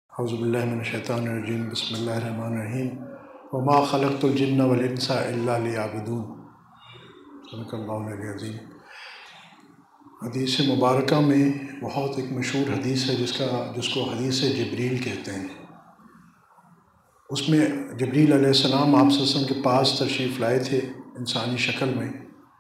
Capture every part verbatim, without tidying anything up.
اعوذ باللہ من الشیطان الرجیم بسم اللہ الرحمن الرحیم وما خلقت الجن والانس الا لیعبدون صدق اللہ العلی العظیم۔ حدیث مبارکہ میں بہت ایک مشہور حدیث ہے جس کا جس کو حدیث جبریل کہتے ہیں۔ اس میں جبریل علیہ السلام آپ صلی اللہ علیہ وسلم کے پاس تشریف لائے تھے انسانی شکل میں،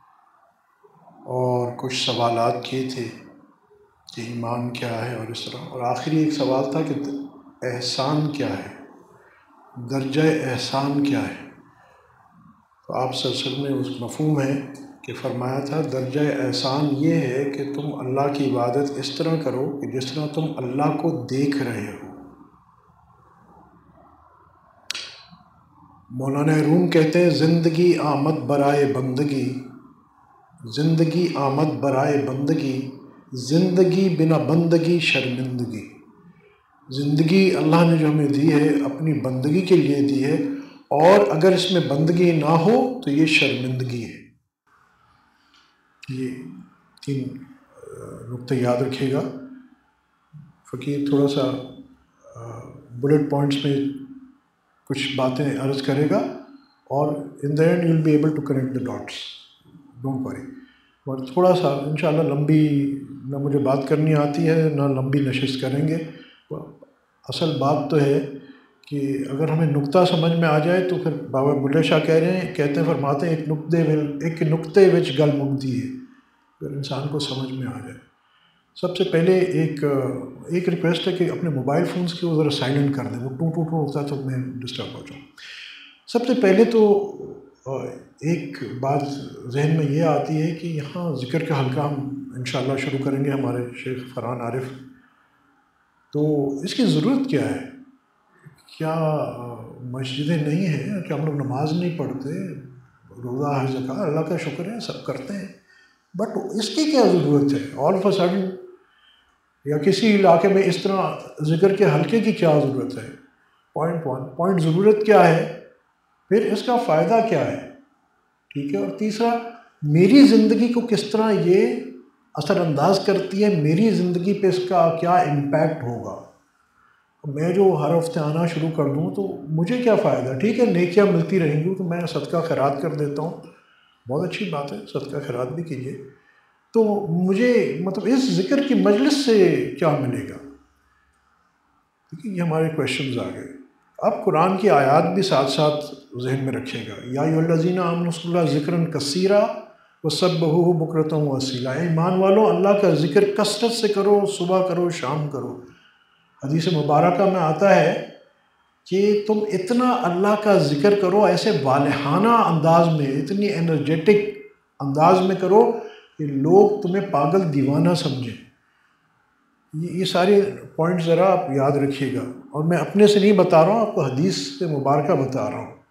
اور کچھ سوالات کیے تھے کہ ایمان کیا ہے اور اس طرح، اور آخری ایک سوال تھا کہ احسان کیا ہے، درجہ احسان کیا ہے۔ تو آپ صلی اللہ علیہ وسلم نے اس مفہوم ہے کہ فرمایا تھا درجہ احسان یہ ہے کہ تم اللہ کی عبادت اس طرح کرو کہ جس طرح تم اللہ کو دیکھ رہے ہو۔ مولانا روم کہتے ہیں زندگی آمد برائے بندگی، زندگی آمد برائے بندگی، زندگی بنا بندگی شرمندگی۔ زندگی اللہ نے جو ہمیں دی ہے اپنی بندگی کے لیے دی ہے، اور اگر اس میں بندگی نہ ہو تو یہ شرمندگی ہے۔ یہ تین نقطے یاد رکھیے گا۔ فقیر تھوڑا سا بلٹ پوائنٹس میں کچھ باتیں عرض کرے گا، اور in the end you will be able to connect the dots, don't worry. اور تھوڑا سا انشاءاللہ لمبی نہ مجھے بات کرنی آتی ہے نہ لمبی نشست کریں گے۔ اصل بات تو ہے کہ اگر ہمیں نقطہ سمجھ میں آ جائے تو پھر بابا بلے شاہ کہہ رہے ہیں کہتے ہیں فرماتے ہیں ایک نقطے ایک نقطے وچ گل مکدی ہے، اگر انسان کو سمجھ میں آ جائے۔ سب سے پہلے ایک ایک ریکویسٹ ہے کہ اپنے موبائل فونس کی وہ ذرا سائلنٹ کر دیں، وہ ٹو ٹو ٹو ہوتا ہے تو میں ڈسٹرب ہو جاؤں۔ سب سے پہلے تو ایک بات ذہن میں یہ آتی ہے کہ یہاں ذکر کا حلقہ ہم انشاءاللہ شروع کریں گے ہمارے شیخ فرحان عارف، تو اس کی ضرورت کیا ہے؟ کیا مسجدیں نہیں ہیں؟ کیا ہم لوگ نماز نہیں پڑھتے؟ روزہ حج زکوٰۃ اللہ کا شکر ہے سب کرتے ہیں، بٹ اس کی کیا ضرورت ہے آل آف اے سڈن؟ یا کسی علاقے میں اس طرح ذکر کے حلقے کی کیا ضرورت ہے؟ پوائنٹ ون پوائنٹ ضرورت کیا ہے، پھر اس کا فائدہ کیا ہے، ٹھیک ہے؟ اور تیسرا میری زندگی کو کس طرح یہ اثر انداز کرتی ہے، میری زندگی پہ اس کا کیا امپیکٹ ہوگا۔ میں جو ہر ہفتے آنا شروع کر دوں تو مجھے کیا فائدہ؟ ٹھیک ہے نیکیاں ملتی رہیں گی تو میں صدقہ خیرات کر دیتا ہوں، بہت اچھی بات ہے، صدقہ خیرات بھی کیجیے، تو مجھے مطلب اس ذکر کی مجلس سے کیا ملے گا؟ ٹھیک ہے، یہ ہمارے کویشچنز آ گئے۔ اب قرآن کی آیات بھی ساتھ ساتھ ذہن میں رکھیے گا۔ یا ایھا الذین آمنوا اذکروا اللہ ذکرا کثیرا وسبحوہ بکرۃ واصیلا، ایمان والو اللہ کا ذکر کثرت سے کرو، صبح کرو شام کرو۔ حدیث مبارکہ میں آتا ہے کہ تم اتنا اللہ کا ذکر کرو، ایسے والہانہ انداز میں، اتنی انرجیٹک انداز میں کرو کہ لوگ تمہیں پاگل دیوانہ سمجھیں۔ یہ یہ سارے پوائنٹ ذرا آپ یاد رکھیے گا، اور میں اپنے سے نہیں بتا رہا ہوں، آپ کو حدیث سے مبارکہ بتا رہا ہوں،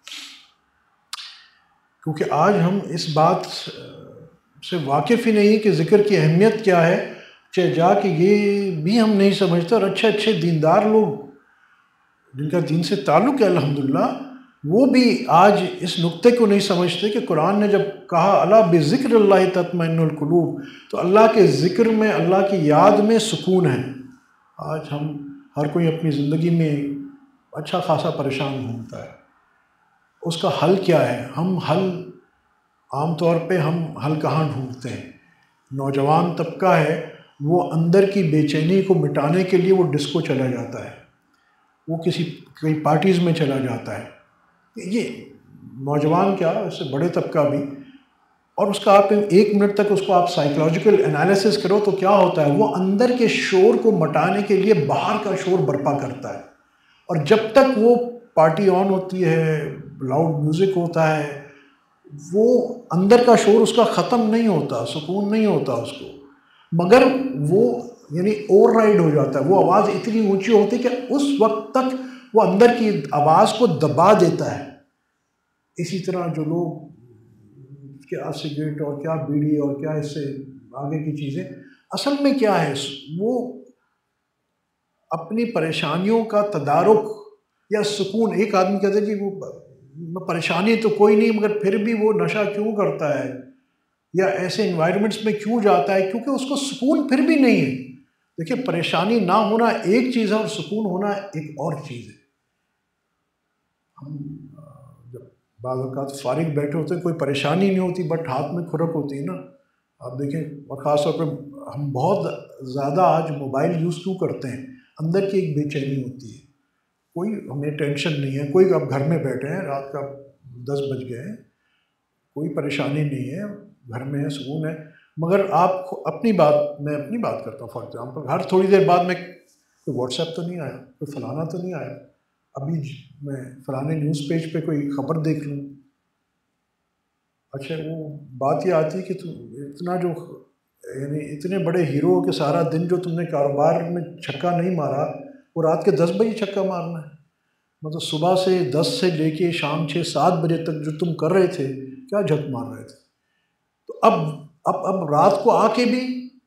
کیونکہ آج ہم اس بات سے واقف ہی نہیں کہ ذکر کی اہمیت کیا ہے، چاہے جا کہ یہ بھی ہم نہیں سمجھتے، اور اچھے اچھے دیندار لوگ جن کا دین سے تعلق ہے الحمدللہ، وہ بھی آج اس نقطے کو نہیں سمجھتے کہ قرآن نے جب کہا الا بذکر اللہ تطمئن القلوب، تو اللہ کے ذکر میں، اللہ کی یاد میں سکون ہے۔ آج ہم ہر کوئی اپنی زندگی میں اچھا خاصا پریشان گھومتا ہے، اس کا حل کیا ہے؟ ہم حل عام طور پہ ہم حل کہاں ڈھونڈتے ہیں؟ نوجوان طبقہ ہے وہ اندر کی بے چینی کو مٹانے کے لیے وہ ڈسکو چلا جاتا ہے، وہ کسی کئی پارٹیز میں چلا جاتا ہے۔ یہ نوجوان کیا اس سے بڑے طبقہ بھی، اور اس کا آپ ایک منٹ تک اس کو آپ سائیکلوجیکل انالیسس کرو تو کیا ہوتا ہے، وہ اندر کے شور کو مٹانے کے لیے باہر کا شور برپا کرتا ہے، اور جب تک وہ پارٹی آن ہوتی ہے، لاؤڈ میوزک ہوتا ہے، وہ اندر کا شور اس کا ختم نہیں ہوتا، سکون نہیں ہوتا اس کو، مگر وہ یعنی اوور رائڈ ہو جاتا ہے، وہ آواز اتنی اونچی ہوتی ہے کہ اس وقت تک وہ اندر کی آواز کو دبا دیتا ہے۔ اسی طرح جو لوگ کیا سگریٹ اور کیا بیڑی اور کیا اس سے آگے کی چیزیں، اصل میں کیا ہے، وہ اپنی پریشانیوں کا تدارک یا سکون، ایک آدمی کہتا ہے کہ وہ پریشانی تو کوئی نہیں مگر پھر بھی وہ نشہ کیوں کرتا ہے یا ایسے انوائرمنٹس میں کیوں جاتا ہے، کیونکہ اس کو سکون پھر بھی نہیں ہے۔ دیکھیے پریشانی نہ ہونا ایک چیز ہے اور سکون ہونا ایک اور چیز ہے. ہم جب بعض اوقات فارغ بیٹھے ہوتے ہیں کوئی پریشانی نہیں ہوتی بٹ ہاتھ میں کھرک ہوتی ہے نا. آپ دیکھیں اور خاص طور پہ ہم بہت زیادہ آج موبائل یوز کیوں کرتے ہیں, اندر کی ایک بے چینی ہوتی ہے. کوئی ہمیں ٹینشن نہیں ہے, کوئی اب گھر میں بیٹھے ہیں, رات کا دس بج گئے ہیں, کوئی پریشانی نہیں ہے, گھر میں ہے, سکون ہے. مگر آپ اپنی بات میں اپنی بات کرتا ہوں. فار ایگزامپل ہر تھوڑی دیر بعد میں کوئی واٹس ایپ تو نہیں آیا, کوئی فلانا تو نہیں آیا, ابھی میں فلانے نیوز پیج پہ کوئی خبر دیکھ لوں. اچھا وہ بات یہ آتی ہے کہ تم اتنا جو یعنی اتنے بڑے ہیرو کے سارا دن جو تم نے کاروبار میں چھکا نہیں مارا وہ رات کے دس بجے چھکا مارنا ہے. مطلب صبح سے دس سے لے کے شام چھ سات بجے تک جو تم کر رہے تھے کیا جھک مار رہے تھے. تو اب اب اب رات کو آ کے بھی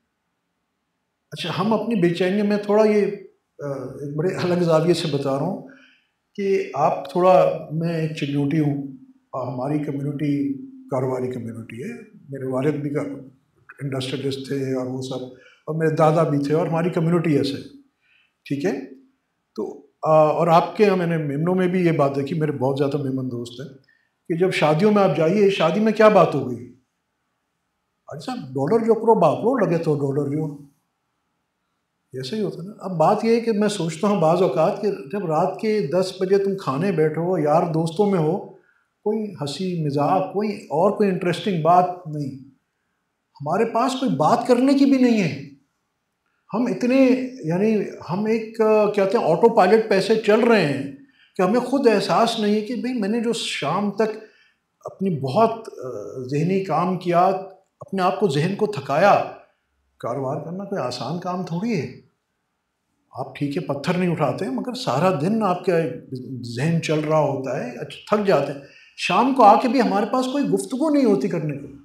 اچھا ہم اپنی بے چینی میں تھوڑا یہ ایک بڑے الگ زاویے سے بتا رہا ہوں کہ آپ تھوڑا میں ایک چنوٹی ہوں, ہماری کمیونٹی کاروباری کمیونٹی ہے, میرے والد بھی انڈسٹریلسٹ تھے اور وہ سب, اور میرے دادا بھی تھے اور ہماری کمیونٹی ایسے, ٹھیک ہے. تو اور آپ کے میں نے میمنوں میں بھی یہ بات دیکھی, میرے بہت زیادہ میمن دوست ہیں کہ جب شادیوں میں آپ جائیے, شادی میں کیا بات ہو گئی, اچھا ڈالر جو کرو باپرو لگے تو ڈالر جو, ایسے ہی ہوتا ہے نا. اب بات یہ ہے کہ میں سوچتا ہوں بعض اوقات کہ جب رات کے دس بجے تم کھانے بیٹھو, یار دوستوں میں ہو, کوئی ہنسی مذاق کوئی اور کوئی انٹرسٹنگ بات نہیں, ہمارے پاس کوئی بات کرنے کی بھی نہیں ہے. ہم اتنے یعنی ہم ایک کہتے ہیں آٹو پائلٹ پہ ایسے چل رہے ہیں کہ ہمیں خود احساس نہیں ہے کہ بھئی میں نے جو شام تک اپنی بہت ذہنی کام کیا, اپنے آپ کو ذہن کو تھکایا. کاروبار کرنا کوئی آسان کام تھوڑی ہے. آپ ٹھیک ہے پتھر نہیں اٹھاتے مگر سارا دن آپ کا ذہن چل رہا ہوتا ہے, اچھا تھک جاتے ہیں. شام کو آ کے بھی ہمارے پاس کوئی گفتگو نہیں ہوتی کرنے کو.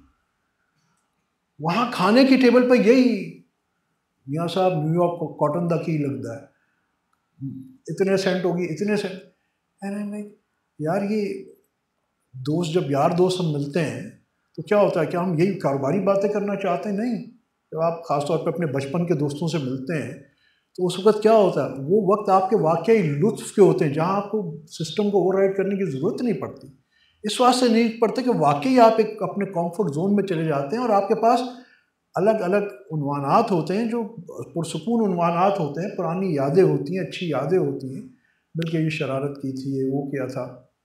وہاں کھانے کی ٹیبل پہ یہی میاں صاحب نیو یارک کو کاٹن دا کی لگتا ہے, اتنے سینٹ ہوگی اتنے سینٹ. یار یہ دوست جب یار دوست ہم ملتے ہیں تو کیا ہوتا ہے, کیا ہم یہی کاروباری باتیں کرنا چاہتے ہیں؟ نہیں. جب آپ خاص طور پہ اپنے بچپن کے دوستوں سے ملتے ہیں تو اس وقت کیا ہوتا ہے, وہ وقت آپ کے واقعی لطف کے ہوتے ہیں جہاں آپ کو سسٹم کو اوور رائڈ کرنے کی ضرورت نہیں پڑتی. اس واسطے نہیں پڑتے کہ واقعی آپ ایک اپنے کمفرٹ زون میں چلے جاتے ہیں اور آپ کے پاس الگ الگ عنوانات ہوتے ہیں جو پرسکون عنوانات ہوتے ہیں, پرانی یادیں ہوتی ہیں, اچھی یادیں ہوتی ہیں, بلکہ یہ شرارت کی تھی, یہ وہ کیا تھا.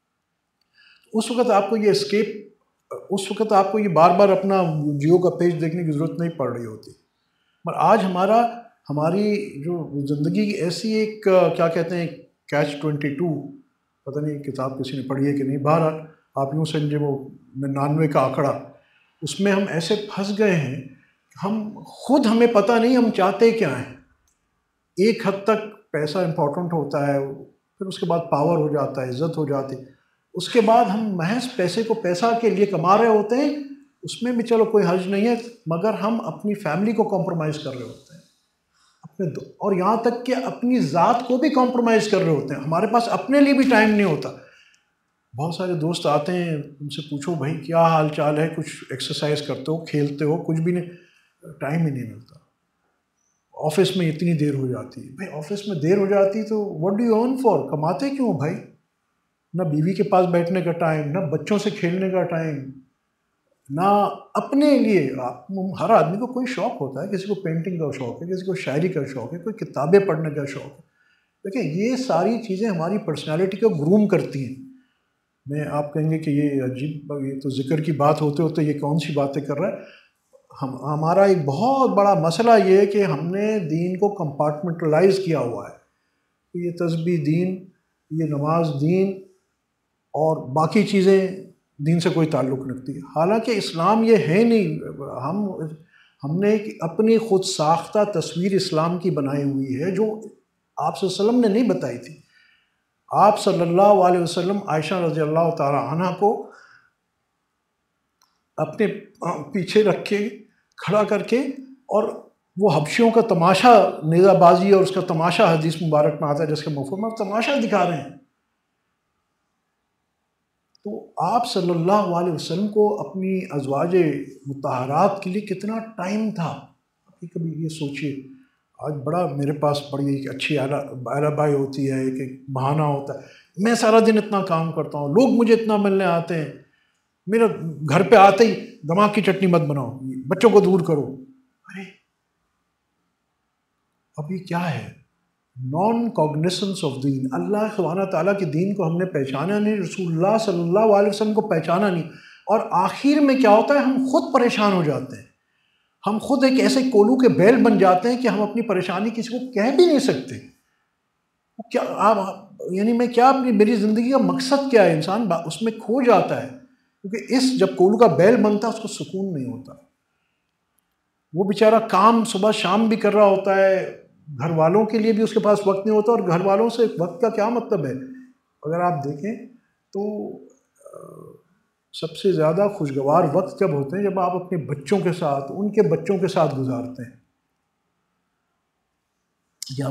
اس وقت آپ کو یہ اسکیپ, اس وقت آپ کو یہ بار بار اپنا جیو کا پیج دیکھنے کی ضرورت نہیں پڑ رہی ہوتی. پر آج ہمارا ہماری جو زندگی کی ایسی ایک کیا کہتے ہیں کیچ ٹوینٹی ٹو, پتہ نہیں کتاب کسی نے پڑھی ہے کہ نہیں, بہرحال آپ یوں سمجھے وہ ننانوے کا آنکڑا, اس میں ہم ایسے پھنس گئے ہیں کہ ہم خود ہمیں پتہ نہیں ہم چاہتے کیا ہیں. ایک حد تک پیسہ امپورٹنٹ ہوتا ہے, پھر اس کے بعد پاور ہو جاتا ہے, عزت ہو جاتی, اس کے بعد ہم محض پیسے کو پیسہ کے لیے کما رہے ہوتے ہیں. اس میں بھی چلو کوئی حرج نہیں ہے, مگر ہم اپنی فیملی کو کمپرومائز کر رہے ہوتے ہیں اپنے دو, اور یہاں تک کہ اپنی ذات کو بھی کمپرومائز کر رہے ہوتے ہیں. ہمارے پاس اپنے لیے بھی ٹائم نہیں ہوتا. بہت سارے دوست آتے ہیں, ان سے پوچھو بھائی کیا حال چال ہے, کچھ ایکسرسائز کرتے ہو, کھیلتے ہو, کچھ بھی نہیں, ٹائم ہی نہیں ملتا. آفس میں اتنی دیر ہو جاتی ہے. بھائی آفس میں دیر ہو جاتی تو what do you earn for, کماتے کیوں بھائی؟ نہ بیوی کے پاس بیٹھنے کا ٹائم, نہ بچوں سے کھیلنے کا ٹائم, نہ اپنے لیے. آپ ہر آدمی کو کوئی شوق ہوتا ہے, کسی کو پینٹنگ کا شوق ہے, کسی کو شاعری کا شوق ہے, کوئی کتابیں پڑھنے کا شوق ہے. دیکھیں یہ ساری چیزیں ہماری پرسنالٹی کو گروم کرتی ہیں. میں آپ کہیں گے کہ یہ عجیب, یہ تو ذکر کی بات ہوتے ہوتے یہ کون سی باتیں کر رہا ہے. ہم ہمارا ایک بہت بڑا مسئلہ یہ ہے کہ ہم نے دین کو کمپارٹمنٹلائز کیا ہوا ہے. یہ تسبیح دین, یہ نماز دین, اور باقی چیزیں دین سے کوئی تعلق نہیں رکھتی. حالانکہ اسلام یہ ہے نہیں. ہم ہم نے ایک اپنی خود ساختہ تصویر اسلام کی بنائی ہوئی ہے جو آپ صلی اللہ علیہ وسلم نے نہیں بتائی تھی. آپ صلی اللہ علیہ وسلم عائشہ رضی اللہ تعالی عنہ کو اپنے پیچھے رکھ کے کھڑا کر کے, اور وہ حبشیوں کا تماشا, نیزہ بازی اور اس کا تماشا حدیث مبارک میں آتا ہے جس کے مفہوم میں تماشا دکھا رہے ہیں. تو آپ صلی اللہ علیہ وسلم کو اپنی ازواج مطہرات کے لیے کتنا ٹائم تھا, کبھی یہ سوچیے. آج بڑا میرے پاس بڑی ایک اچھی اعلیٰ بائی ہوتی ہے، ایک ایک بہانہ ہوتا ہے، میں سارا دن اتنا کام کرتا ہوں، لوگ مجھے اتنا ملنے آتے ہیں، میرا گھر پہ آتے ہی دماغ کی چٹنی مت بناؤ، بچوں کو دور کرو. ارے اب یہ کیا ہے؟ نان کوگنیسنس آف دین. اللہ سبحانہ تعالیٰ کے دین کو ہم نے پہچانا نہیں، رسول اللہ صلی اللہ علیہ وسلم کو پہچانا نہیں، اور آخر میں کیا ہوتا ہے، ہم خود پریشان ہو جاتے ہیں. ہم خود ایک ایسے کولو کے بیل بن جاتے ہیں کہ ہم اپنی پریشانی کسی کو کہہ بھی نہیں سکتے. کیا آپ یعنی میں کیا اپنی میری زندگی کا مقصد کیا ہے؟ انسان اس میں کھو جاتا ہے، کیونکہ اس جب کولو کا بیل بنتا ہے اس کو سکون نہیں ہوتا. وہ بیچارہ کام صبح شام بھی کر رہا ہوتا ہے، گھر والوں کے لیے بھی اس کے پاس وقت نہیں ہوتا، اور گھر والوں سے وقت کا کیا مطلب ہے؟ اگر آپ دیکھیں تو سب سے زیادہ خوشگوار وقت جب ہوتے ہیں جب آپ اپنے بچوں کے ساتھ، ان کے بچوں کے ساتھ گزارتے ہیں. یا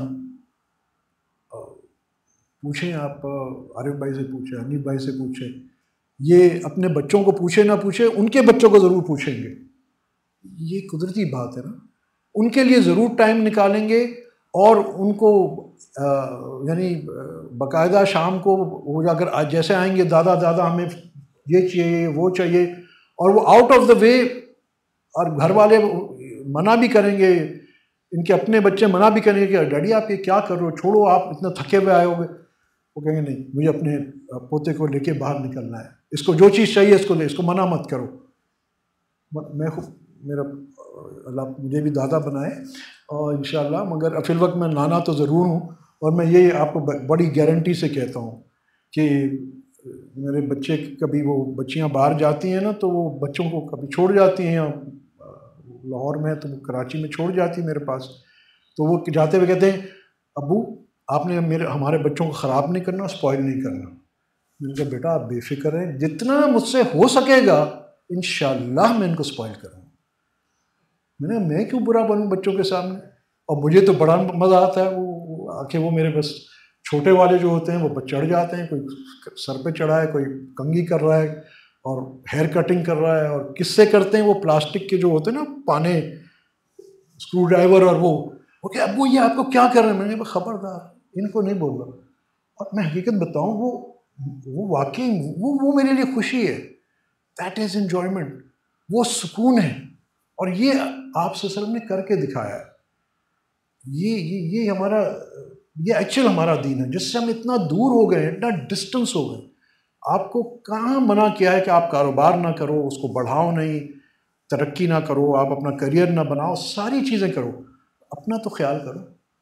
پوچھیں آپ عارف بھائی سے پوچھیں، حنیف بھائی سے پوچھیں، یہ اپنے بچوں کو پوچھیں نہ پوچھیں، ان کے بچوں کو ضرور پوچھیں گے. یہ قدرتی بات ہے نا. ان کے لیے ضرور ٹائم نکالیں گے، اور ان کو یعنی باقاعدہ شام کو وہ جا کر جیسے آئیں گے، دادا دادا ہمیں یہ چاہیے وہ چاہیے، اور وہ آؤٹ آف دا وے، اور گھر والے منع بھی کریں گے، ان کے اپنے بچے منع بھی کریں گے کہ ڈیڈی آپ یہ کیا کر رہے ہو، چھوڑو، آپ اتنا تھکے ہوئے آئے ہو گے. وہ کہیں گے نہیں، مجھے اپنے پوتے کو لے کے باہر نکلنا ہے، اس کو جو چیز چاہیے اس کو لے، اس کو منع مت کرو. میں میرا اللہ مجھے بھی دادا بنائے اور انشاءاللہ، مگر فی الوقت میں نانا تو ضرور ہوں. اور میں یہ آپ کو بڑی گارنٹی سے کہتا ہوں کہ میرے بچے کبھی وہ بچیاں باہر جاتی ہیں نا، تو وہ بچوں کو کبھی چھوڑ جاتی ہیں، لاہور میں تو کراچی میں چھوڑ جاتی ہیں میرے پاس، تو وہ جاتے ہوئے کہتے ہیں ابو آپ نے میرے ہمارے بچوں کو خراب نہیں کرنا، اسپوائل نہیں کرنا. میں نے کہا بیٹا آپ بے فکر ہیں، جتنا مجھ سے ہو سکے گا انشاءاللہ میں ان کو اسپوائل کروں. میں نے میں کیوں برا بنوں بچوں کے سامنے؟ اور مجھے تو بڑا مزہ آتا ہے وہ آ کے وہ میرے بس چھوٹے والے جو ہوتے ہیں وہ چڑھ جاتے ہیں، کوئی سر پہ چڑھا ہے، کوئی کنگھی کر رہا ہے، اور ہیئر کٹنگ کر رہا ہے، اور کس سے کرتے ہیں وہ پلاسٹک کے جو ہوتے ہیں نا پانے، اسکرو ڈرائیور، اور وہ وہ کہ ابو یہ آپ کو کیا کر رہے ہیں؟ میں نے کہا خبردار ان کو نہیں بول رہا. اور میں حقیقت بتاؤں وہ وہ واقعی وہ وہ میرے لیے خوشی ہے. دیٹ از انجوائمنٹ، وہ سکون ہے. اور یہ آپ صلی اللہ علیہ وسلم نے کر کے دکھایا ہے. یہ یہ یہ ہمارا یہ ایکچوئل ہمارا دین ہے، جس سے ہم اتنا دور ہو گئے، اتنا ڈسٹنس ہو گئے. آپ کو کہاں منع کیا ہے کہ آپ کاروبار نہ کرو، اس کو بڑھاؤ نہیں، ترقی نہ کرو، آپ اپنا کریئر نہ بناؤ، ساری چیزیں کرو، اپنا تو خیال کرو،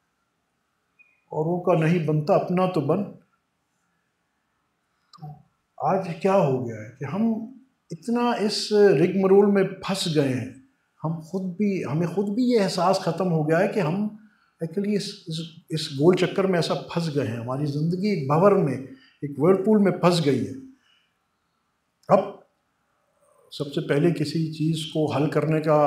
اوروں کا نہیں بنتا اپنا تو بن. تو آج کیا ہو گیا ہے کہ ہم اتنا اس رگ مرول میں پھنس گئے ہیں، ہم خود بھی ہمیں خود بھی یہ احساس ختم ہو گیا ہے کہ ہم ایکچولی اس اس گول چکر میں ایسا پھنس گئے ہیں. ہماری زندگی ایک بھنور میں، ایک ورلپول میں پھنس گئی ہے. اب سب سے پہلے کسی چیز کو حل کرنے کا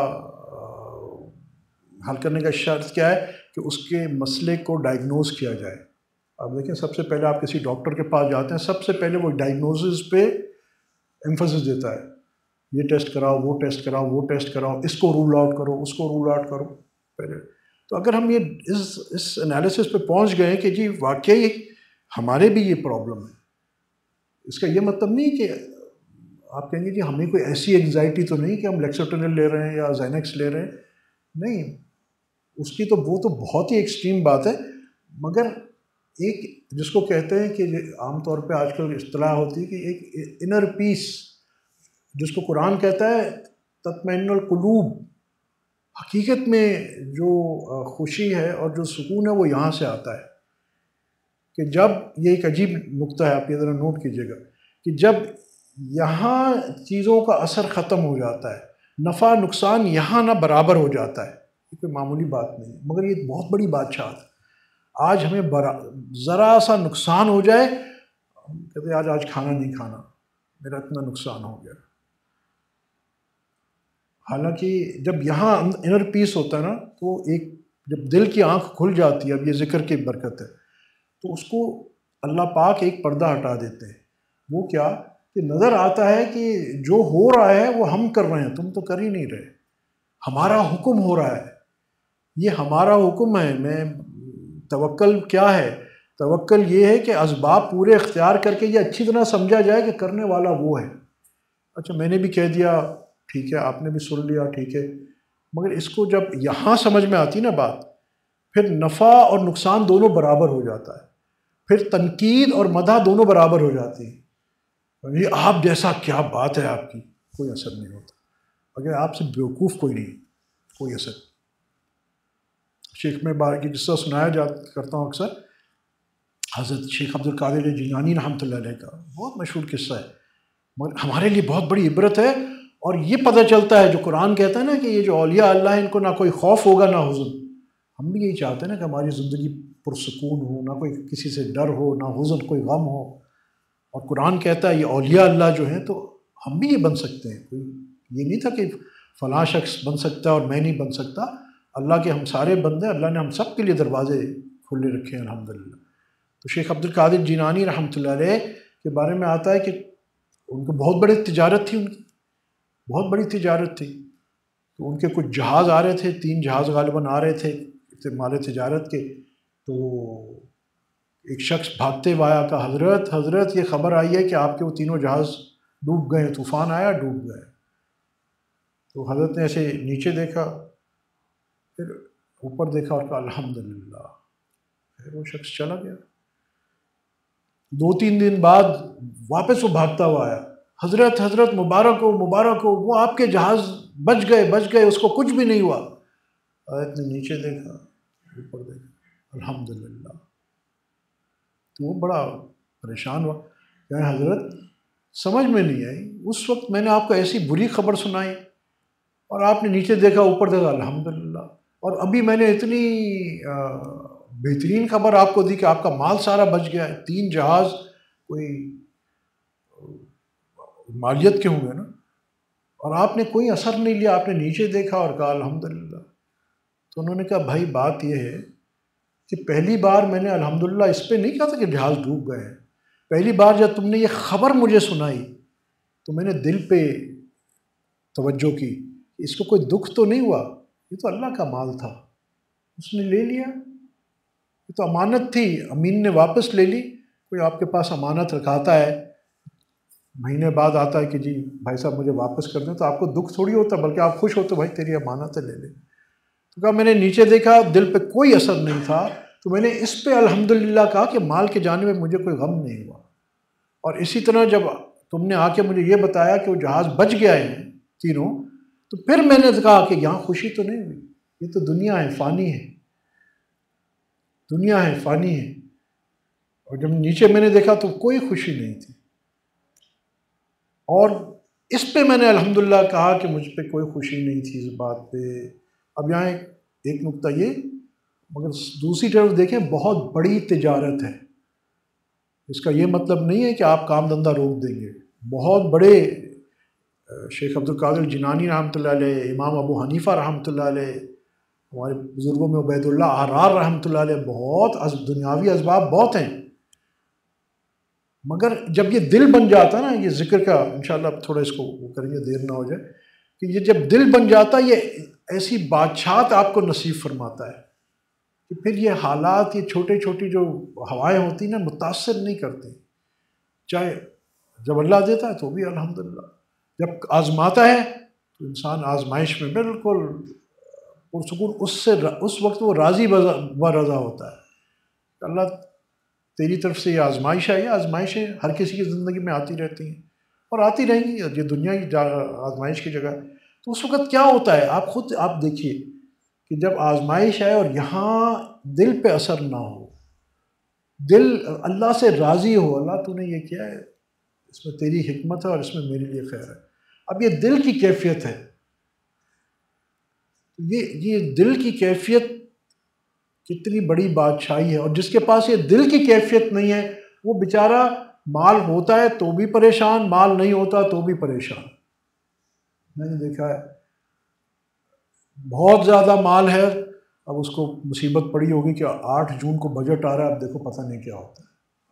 حل کرنے کا شرط کیا ہے کہ اس کے مسئلے کو ڈائگنوز کیا جائے. آپ دیکھیں سب سے پہلے آپ کسی ڈاکٹر کے پاس جاتے ہیں، سب سے پہلے وہ ڈائگنوزز پہ ایمفسس دیتا ہے، یہ ٹیسٹ کراؤ، وہ ٹیسٹ کراؤ، وہ ٹیسٹ کراؤ، اس کو رول آؤٹ کرو، اس کو رول آؤٹ کرو پہلے. تو اگر ہم یہ اس اس انالیسس پہ پہنچ گئے کہ جی واقعی ہمارے بھی یہ پرابلم ہے، اس کا یہ مطلب نہیں کہ آپ کہیں گے جی ہمیں کوئی ایسی انگزائٹی تو نہیں کہ ہم لیکسوٹینل لے رہے ہیں یا زینکس لے رہے ہیں. نہیں، اس کی تو وہ تو بہت ہی ایکسٹریم بات ہے. مگر ایک جس کو کہتے ہیں کہ عام طور پہ آج کل اصطلاح ہوتی ہے کہ ایک انر پیس، جس کو قرآن کہتا ہے تطمئن القلوب. حقیقت میں جو خوشی ہے اور جو سکون ہے وہ یہاں سے آتا ہے کہ جب یہ ایک عجیب نقطہ ہے، آپ یہ ذرا نوٹ کیجیے گا کہ جب یہاں چیزوں کا اثر ختم ہو جاتا ہے، نفع نقصان یہاں نہ برابر ہو جاتا ہے. یہ کوئی معمولی بات نہیں ہے، مگر یہ بہت بڑی بادشاہت ہے. آج ہمیں برا ذرا سا نقصان ہو جائے، کہتے ہیں آج آج کھانا نہیں کھانا، میرا اتنا نقصان ہو گیا. حالانکہ جب یہاں انر پیس ہوتا ہے نا، تو ایک جب دل کی آنکھ کھل جاتی ہے، اب یہ ذکر کی برکت ہے، تو اس کو اللہ پاک ایک پردہ ہٹا دیتے ہیں. وہ کیا کہ نظر آتا ہے کہ جو ہو رہا ہے وہ ہم کر رہے ہیں، تم تو کر ہی نہیں رہے، ہمارا حکم ہو رہا ہے. یہ ہمارا حکم ہے. میں توکل کیا ہے؟ توکل یہ ہے کہ اسباب پورے اختیار کر کے یہ اچھی طرح سمجھا جائے کہ کرنے والا وہ ہے. اچھا میں نے بھی کہہ دیا ٹھیک ہے، آپ نے بھی سن لیا ٹھیک ہے، مگر اس کو جب یہاں سمجھ میں آتی نا بات، پھر نفع اور نقصان دونوں برابر ہو جاتا ہے، پھر تنقید اور مدح دونوں برابر ہو جاتی ہیں. یہ آپ جیسا کیا بات ہے، آپ کی کوئی اثر نہیں ہوتا. اگر آپ سے بیوقوف کوئی نہیں، کوئی اثر. شیخ میں بار کی قصہ سنایا جا کرتا ہوں اکثر، حضرت شیخ عبد القادر جیلانی رحمۃ اللہ علیہ کا بہت مشہور قصہ ہے، مگر ہمارے لیے بہت بڑی عبرت ہے. اور یہ پتہ چلتا ہے جو قرآن کہتا ہے نا کہ یہ جو اولیاء اللہ ہیں ان کو نہ کوئی خوف ہوگا نہ حزن. ہم بھی یہی چاہتے ہیں نا کہ ہماری زندگی پرسکون ہو، نہ کوئی کسی سے ڈر ہو، نہ حزن کوئی غم ہو. اور قرآن کہتا ہے یہ اولیاء اللہ جو ہیں تو ہم بھی یہ بن سکتے ہیں. کوئی یہ نہیں تھا کہ فلاں شخص بن سکتا ہے اور میں نہیں بن سکتا. اللہ کے ہم سارے بندے، اللہ نے ہم سب کے لیے دروازے کھلے رکھے ہیں الحمدللہ. تو شیخ عبد القادر جیلانی رحمۃ اللہ علیہ کے بارے میں آتا ہے کہ ان کو بہت بڑی تجارت تھی، ان کی بہت بڑی تجارت تھی. تو ان کے کچھ جہاز آ رہے تھے، تین جہاز غالباً آ رہے تھے مال تجارت کے. تو ایک شخص بھاگتے ہوئے آیا کہ حضرت حضرت یہ خبر آئی ہے کہ آپ کے وہ تینوں جہاز ڈوب گئے، طوفان آیا ڈوب گئے. تو حضرت نے ایسے نیچے دیکھا، پھر اوپر دیکھا اور کہا الحمدللہ. پھر وہ شخص چلا گیا. دو تین دن بعد واپس وہ بھاگتا ہوا آیا، حضرت حضرت مبارک ہو مبارک ہو، وہ آپ کے جہاز بچ گئے بچ گئے اس کو کچھ بھی نہیں ہوا. حضرت نے نیچے دیکھا، اوپر دیکھا، الحمدللہ. تو وہ بڑا پریشان ہوا کہ حضرت سمجھ میں نہیں آئی، اس وقت میں نے آپ کو ایسی بری خبر سنائی اور آپ نے نیچے دیکھا اوپر دیکھا الحمدللہ، اور ابھی میں نے اتنی بہترین خبر آپ کو دی کہ آپ کا مال سارا بچ گیا ہے. تین جہاز کوئی مالیت کے ہوں گے نا، اور آپ نے کوئی اثر نہیں لیا، آپ نے نیچے دیکھا اور کہا الحمدللہ. تو انہوں نے کہا بھائی بات یہ ہے کہ پہلی بار میں نے الحمدللہ اس پہ نہیں کہا تھا کہ جہاز ڈوب گئے ہیں. پہلی بار جب تم نے یہ خبر مجھے سنائی تو میں نے دل پہ توجہ کی، اس کو کوئی دکھ تو نہیں ہوا، یہ تو اللہ کا مال تھا، اس نے لے لیا، یہ تو امانت تھی، امین نے واپس لے لی. کوئی آپ کے پاس امانت رکھاتا ہے، مہینے بعد آتا ہے کہ جی بھائی صاحب مجھے واپس کر دیں، تو آپ کو دکھ تھوڑی ہوتا بلکہ آپ خوش ہوتے بھائی تیری امانت ہے لے لے. تو کہا میں نے نیچے دیکھا دل پہ کوئی اثر نہیں تھا، تو میں نے اس پہ الحمدللہ کہا کہ مال کے جانے میں مجھے کوئی غم نہیں ہوا. اور اسی طرح جب تم نے آ کے مجھے یہ بتایا کہ وہ جہاز بچ گیا ہے تینوں، تو پھر میں نے کہا کہ یہاں خوشی تو نہیں ہوئی، یہ تو دنیا ہے، فانی ہے، دنیا ہے فانی ہے. اور جب نیچے میں نے دیکھا تو کوئی خوشی نہیں تھی، اور اس پہ میں نے الحمدللہ کہا کہ مجھ پہ کوئی خوشی نہیں تھی اس بات پہ. اب یہاں ایک نقطہ یہ، مگر دوسری طرف دیکھیں بہت بڑی تجارت ہے. اس کا یہ مطلب نہیں ہے کہ آپ کام دھندہ روک دیں گے. بہت بڑے شیخ عبد القادر جیلانی رحمۃ اللہ علیہ، امام ابو حنیفہ رحمۃ اللہ علیہ، ہمارے بزرگوں میں عبیداللہ احرار رحمۃ اللہ علیہ، بہت دنیاوی اسباب بہت ہیں. مگر جب یہ دل بن جاتا ہے نا، یہ ذکر کا انشاءاللہ اب تھوڑا اس کو وہ کریں گے دیر نہ ہو جائے، کہ یہ جب دل بن جاتا ہے یہ ایسی بادشاہت آپ کو نصیب فرماتا ہے کہ پھر یہ حالات، یہ چھوٹے چھوٹی جو ہوائیں ہوتی ہیں نا متاثر نہیں کرتی. چاہے جب اللہ دیتا ہے تو بھی الحمدللہ، جب آزماتا ہے تو انسان آزمائش میں بالکل پرسکون، اس سے اس وقت وہ راضی و رضا ہوتا ہے. اللہ تیری طرف سے یہ آزمائش ہے، یہ آزمائشیں ہر کسی کی زندگی میں آتی رہتی ہیں اور آتی رہیں گی، یہ دنیا کی آزمائش کی جگہ ہے. تو اس وقت کیا ہوتا ہے آپ خود آپ دیکھیے کہ جب آزمائش ہے اور یہاں دل پہ اثر نہ ہو، دل اللہ سے راضی ہو، اللہ تو نے یہ کیا ہے، اس میں تیری حکمت ہے اور اس میں میرے لیے خیر ہے. اب یہ دل کی کیفیت ہے، یہ یہ دل کی کیفیت کتنی بڑی بادشاہی ہے. اور جس کے پاس یہ دل کی کیفیت نہیں ہے وہ بیچارہ مال ہوتا ہے تو بھی پریشان، مال نہیں ہوتا تو بھی پریشان. میں نے دیکھا ہے بہت زیادہ مال ہے، اب اس کو مصیبت پڑی ہوگی کہ آٹھ جون کو بجٹ آ رہا ہے، اب دیکھو پتہ نہیں کیا ہوتا ہے.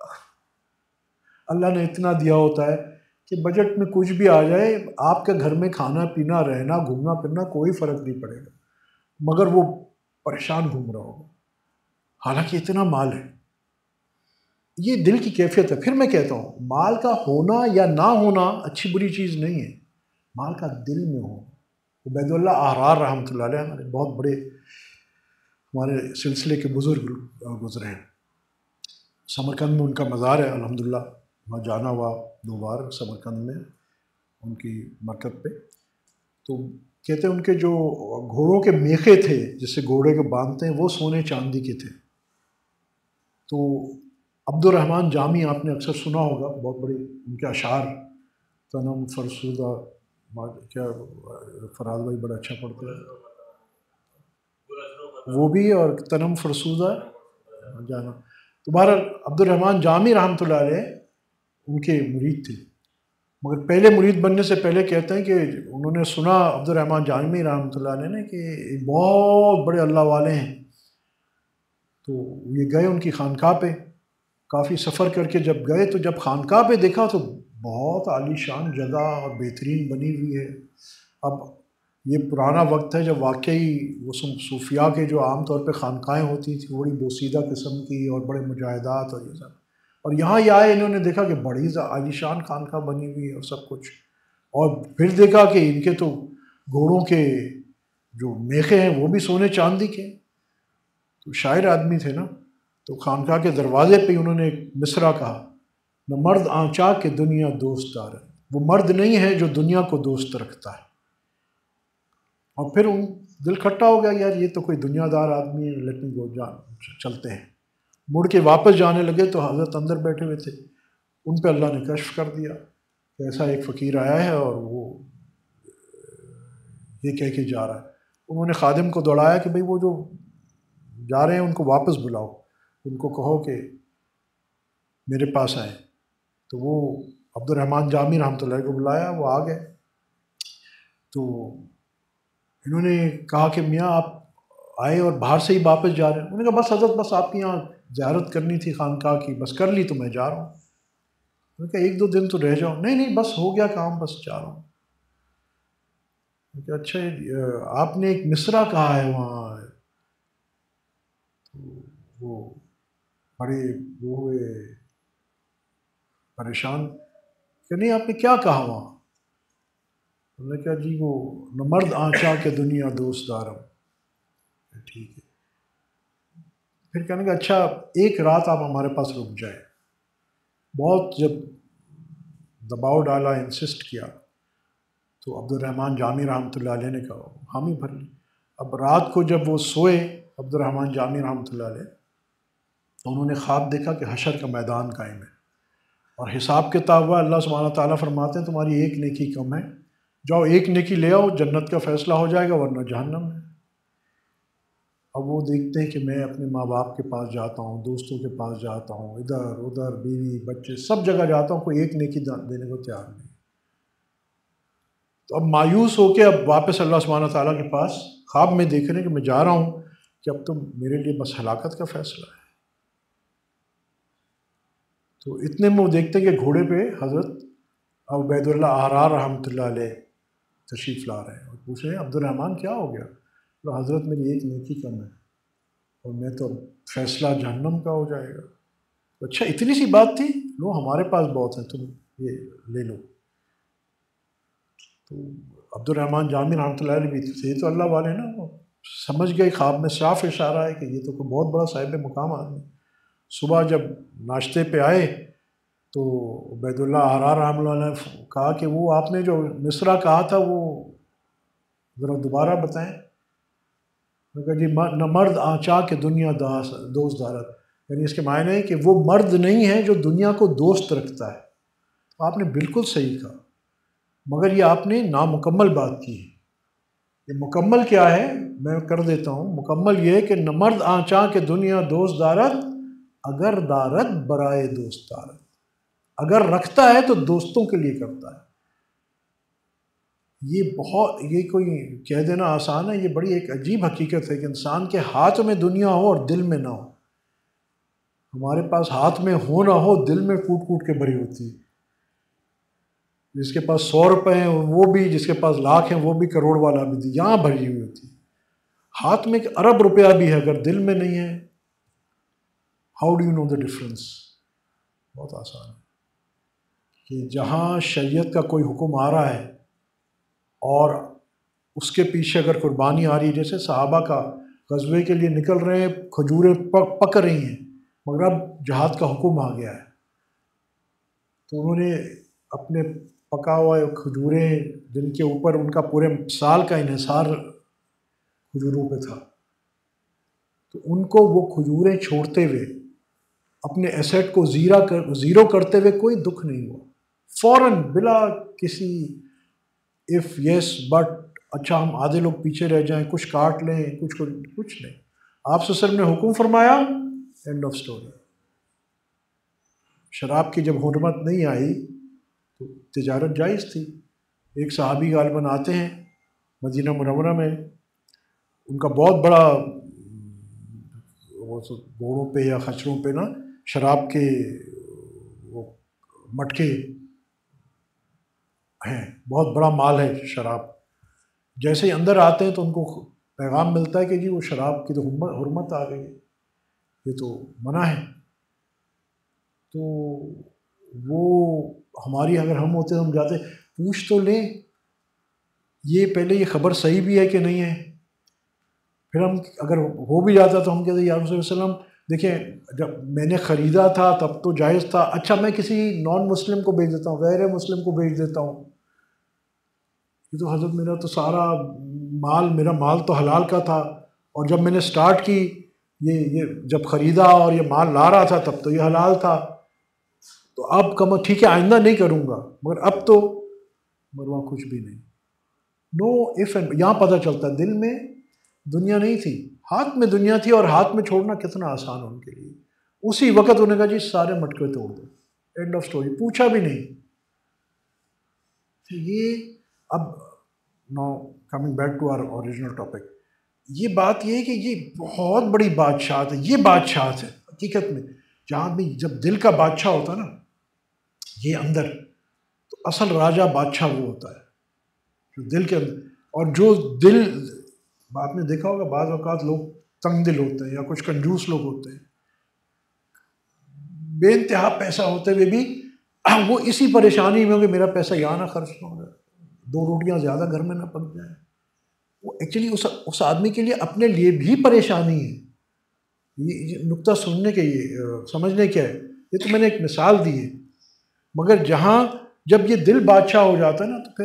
اللہ نے اتنا دیا ہوتا ہے کہ بجٹ میں کچھ بھی آ جائے، آپ کے گھر میں کھانا پینا رہنا گھومنا پھرنا کوئی فرق نہیں پڑے گا، مگر وہ پریشان گھوم رہا ہوگا، حالانکہ اتنا مال ہے. یہ دل کی کیفیت ہے. پھر میں کہتا ہوں مال کا ہونا یا نہ ہونا اچھی بری چیز نہیں ہے، مال کا دل میں ہو. عبیداللہ احرار رحمۃ اللہ علیہ ہمارے بہت بڑے ہمارے سلسلے کے بزرگ گزرے ہیں. سمرقند میں ان کا مزار ہے الحمدللہ، وہاں جانا ہوا دو بار سمرقند میں ان کی مرکز پہ. تو کہتے ہیں ان کے جو گھوڑوں کے میخے تھے جس سے گھوڑے کو باندھتے ہیں وہ سونے چاندی کے تھے. تو عبد الرحمن جامی آپ نے اکثر سنا ہوگا، بہت بڑے ان کے اشعار، تنم فرسودہ، کیا فراز بھائی بڑا اچھا پڑھتے ہیں وہ بھی، اور تنم فرسودہ جانا. تو بہرحال عبد الرحمن جامی رحمۃ اللہ علیہ ان کے مرید تھے، مگر پہلے مرید بننے سے پہلے کہتے ہیں کہ انہوں نے سنا عبد الرحمن جامی رحمۃ اللہ علیہ نے کہ بہت بڑے اللہ والے ہیں. تو یہ گئے ان کی خانقاہ پہ، کافی سفر کر کے جب گئے تو جب خانقاہ پہ دیکھا تو بہت عالی شان جگہ اور بہترین بنی ہوئی ہے. اب یہ پرانا وقت ہے جب واقعی وہ صوفیاء کے جو عام طور پہ خانقاہیں ہوتی تھیں بڑی بوسیدہ قسم کی اور بڑے مجاہدات اور یہ سب، اور یہاں یہ آئے انہوں نے دیکھا کہ بڑی عالی شان خانقاہ بنی ہوئی ہے اور سب کچھ. اور پھر دیکھا کہ ان کے تو گھوڑوں کے جو میخے ہیں وہ بھی سونے چاندی کے. تو شاعر آدمی تھے نا، تو خانقاہ کے دروازے پہ انہوں نے ایک مصرع کہا، نہ مرد آنچا کہ دنیا دوست دار. وہ مرد نہیں ہے جو دنیا کو دوست رکھتا ہے. اور پھر ان دل کھٹا ہو گیا، یار یہ تو کوئی دنیا دار آدمی ہے، لیٹ می گو، جان چلتے ہیں. مڑ کے واپس جانے لگے تو حضرت اندر بیٹھے ہوئے تھے. ان پہ اللہ نے کشف کر دیا کہ ایسا ایک فقیر آیا ہے اور وہ یہ کہہ کے جا رہا ہے. انہوں نے خادم کو دوڑایا کہ بھئی وہ جو جا رہے ہیں ان کو واپس بلاؤ، ان کو کہو کہ میرے پاس آئیں. تو وہ عبد الرحمن جامی رحمۃ اللہ کو بلایا، وہ آ گئے. تو انہوں نے کہا کہ میاں آپ آئے اور باہر سے ہی واپس جا رہے ہیں؟ انہوں نے کہا بس حضرت بس آپ کی یہاں زیارت کرنی تھی خانقاہ کی، بس کر لی تو میں جا رہا ہوں. انہوں نے کہا ایک دو دن تو رہ جاؤ. نہیں نہیں بس ہو گیا کام، بس جا رہا ہوں. کہ اچھا آپ نے ایک مصرع کہا ہے وہاں. تو وہ بڑے وہ ہوئے پریشان کہ نہیں آپ نے کیا کہا وہاں؟ انہوں نے کہا جی وہ نہ مرد آنچا کہ دنیا دوست دارم. ٹھیک ہے. پھر کہنے کا اچھا ایک رات آپ ہمارے پاس رک جائیں. بہت جب دباؤ ڈالا، انسسٹ کیا، تو عبد الرحمن جامی رحمۃ اللہ علیہ نے کہا حامی بھر لی. اب رات کو جب وہ سوئے عبد الرحمن جامی رحمۃ اللہ علیہ، تو انہوں نے خواب دیکھا کہ حشر کا میدان قائم ہے اور حساب کتاب ہوا. اللہ سبحانہ تعالیٰ فرماتے ہیں تمہاری ایک نیکی کم ہے، جاؤ ایک نیکی لے آؤ، جنت کا فیصلہ ہو جائے گا ورنہ جہنم ہے. اب وہ دیکھتے ہیں کہ میں اپنے ماں باپ کے پاس جاتا ہوں، دوستوں کے پاس جاتا ہوں، ادھر ادھر بیوی بچے سب جگہ جاتا ہوں، کوئی ایک نیکی دینے کو تیار نہیں. تو اب مایوس ہو کے اب واپس اللہ سبحانہ تعالیٰ کے پاس خواب میں دیکھ رہے ہیں کہ میں جا رہا ہوں کہ اب تو میرے لیے بس ہلاکت کا فیصلہ ہے. تو اتنے میں وہ دیکھتے ہیں کہ گھوڑے پہ حضرت عبیداللہ احرار رحمۃ اللہ علیہ تشریف لا رہے ہیں اور پوچھ رہے ہیں عبد الرحمن کیا ہو گیا؟ تو حضرت میری ایک نیکی کم ہے اور میں تو فیصلہ جہنم کا ہو جائے گا. تو اچھا اتنی سی بات تھی، لو ہمارے پاس بہت ہیں، تم یہ لے لو. تو عبد الرحمن جامی رحمۃ اللہ علیہ بھی تھے تو اللہ والے نا، وہ سمجھ گئے خواب میں صاف اشارہ ہے کہ یہ تو کوئی بہت بڑا صاحب مقام آدمی. صبح جب ناشتے پہ آئے تو عبیداللہ احرار رحمۃ اللہ نے کہا کہ وہ آپ نے جو مصرع کہا تھا وہ ذرا دوبارہ بتائیں. کہا جی نہ مرد آنچا کہ دنیا دوست دارت، یعنی اس کے معنی ہے کہ وہ مرد نہیں ہے جو دنیا کو دوست رکھتا ہے. تو آپ نے بالکل صحیح کہا، مگر یہ آپ نے نامکمل بات کی ہے. یہ مکمل کیا ہے میں کر دیتا ہوں. مکمل یہ ہے کہ نہ مرد آنچا کہ دنیا دوست دارت، اگر دارت برائے دوست دارت. اگر رکھتا ہے تو دوستوں کے لیے کرتا ہے. یہ بہت یہ کوئی کہہ دینا آسان ہے، یہ بڑی ایک عجیب حقیقت ہے کہ انسان کے ہاتھ میں دنیا ہو اور دل میں نہ ہو. ہمارے پاس ہاتھ میں ہو نہ ہو، دل میں کوٹ کوٹ کے بھری ہوتی ہے. جس کے پاس سو روپے ہیں وہ بھی، جس کے پاس لاکھ ہیں وہ بھی کروڑ والا بھی یہاں بھری ہوئی ہوتی ہے. ہاتھ میں ایک ارب روپیہ بھی ہے اگر دل میں نہیں ہے، how do you know the difference? بہت آسان ہے کہ جہاں شریعت کا کوئی حکم آ رہا ہے اور اس کے پیچھے اگر قربانی آ رہی ہے، جیسے صحابہ کا غزوے کے لیے نکل رہے ہیں، کھجوریں پک پک رہی ہیں مگر اب جہاد کا حکم آ گیا ہے، تو انہوں نے اپنے پکا ہوا کھجوریں جن کے اوپر ان کا پورے سال کا انحصار کھجوروں پہ تھا، تو ان کو وہ کھجوریں چھوڑتے ہوئے اپنے ایسیٹ کو زیرا کر زیرو کرتے ہوئے کوئی دکھ نہیں ہوا، فوراً بلا کسی اف یس بٹ اچھا ہم آدھے لوگ پیچھے رہ جائیں، کچھ کاٹ لیں، کچھ کچھ نہیں، آپ سے سر نے حکم فرمایا، اینڈ آف سٹوری۔ شراب کی جب حرمت نہیں آئی تو تجارت جائز تھی۔ ایک صحابی غالباً آتے ہیں مدینہ منورہ میں، ان کا بہت بڑا وہ گھوڑوں پہ یا خچروں پہ نا شراب کے وہ مٹکے ہیں، بہت بڑا مال ہے شراب۔ جیسے ہی اندر آتے ہیں تو ان کو پیغام ملتا ہے کہ جی وہ شراب کی تو حرمت آ گئی ہے، یہ تو منع ہے۔ تو وہ ہماری اگر ہم ہوتے تو ہم جاتے پوچھ تو لیں یہ پہلے یہ خبر صحیح بھی ہے کہ نہیں ہے، پھر ہم اگر ہو بھی جاتا تو ہم کہتے یا رسول اللہ علیہ وسلم دیکھیں جب میں نے خریدا تھا تب تو جائز تھا، اچھا میں کسی نان مسلم کو بیچ دیتا ہوں، غیر مسلم کو بیچ دیتا ہوں، یہ تو حضرت میرا تو سارا مال میرا مال تو حلال کا تھا، اور جب میں نے سٹارٹ کی یہ یہ جب خریدا اور یہ مال لا رہا تھا تب تو یہ حلال تھا، تو اب کم ٹھیک ہے آئندہ نہیں کروں گا، مگر اب تو مگر وہاں کچھ بھی نہیں، نو اف اینڈ، یہاں پتہ چلتا ہے دل میں دنیا نہیں تھی، ہاتھ میں دنیا تھی، اور ہاتھ میں چھوڑنا کتنا آسان ان کے لیے، اسی وقت انہوں نے کہا جی سارے مٹکے توڑ دو، اینڈ آف سٹوری، پوچھا بھی نہیں۔ یہ اب now coming back to our original topic, یہ بات یہ ہے کہ یہ بہت بڑی بادشاہت ہے، یہ بادشاہت ہے حقیقت میں، جہاں بھی جب دل کا بادشاہ ہوتا ہے نا یہ اندر، تو اصل راجہ بادشاہ وہ ہوتا ہے جو دل کے اندر، اور جو دل آپ نے دیکھا ہوگا بعض اوقات لوگ تنگ دل ہوتے ہیں یا کچھ کنجوس لوگ ہوتے ہیں، بے انتہا پیسہ ہوتے ہوئے بھی وہ اسی پریشانی میں ہو کہ میرا پیسہ یہاں نہ خرچ نہ ہو جائے، دو روٹیاں زیادہ گھر میں نہ پک جائیں، وہ ایکچولی اس اس آدمی کے لیے اپنے لیے بھی پریشانی ہے۔ یہ نقطہ سننے کے یہ سمجھنے کیا ہے، یہ تو میں نے ایک مثال دی ہے، مگر جہاں جب یہ دل بادشاہ ہو جاتا ہے نا تو پھر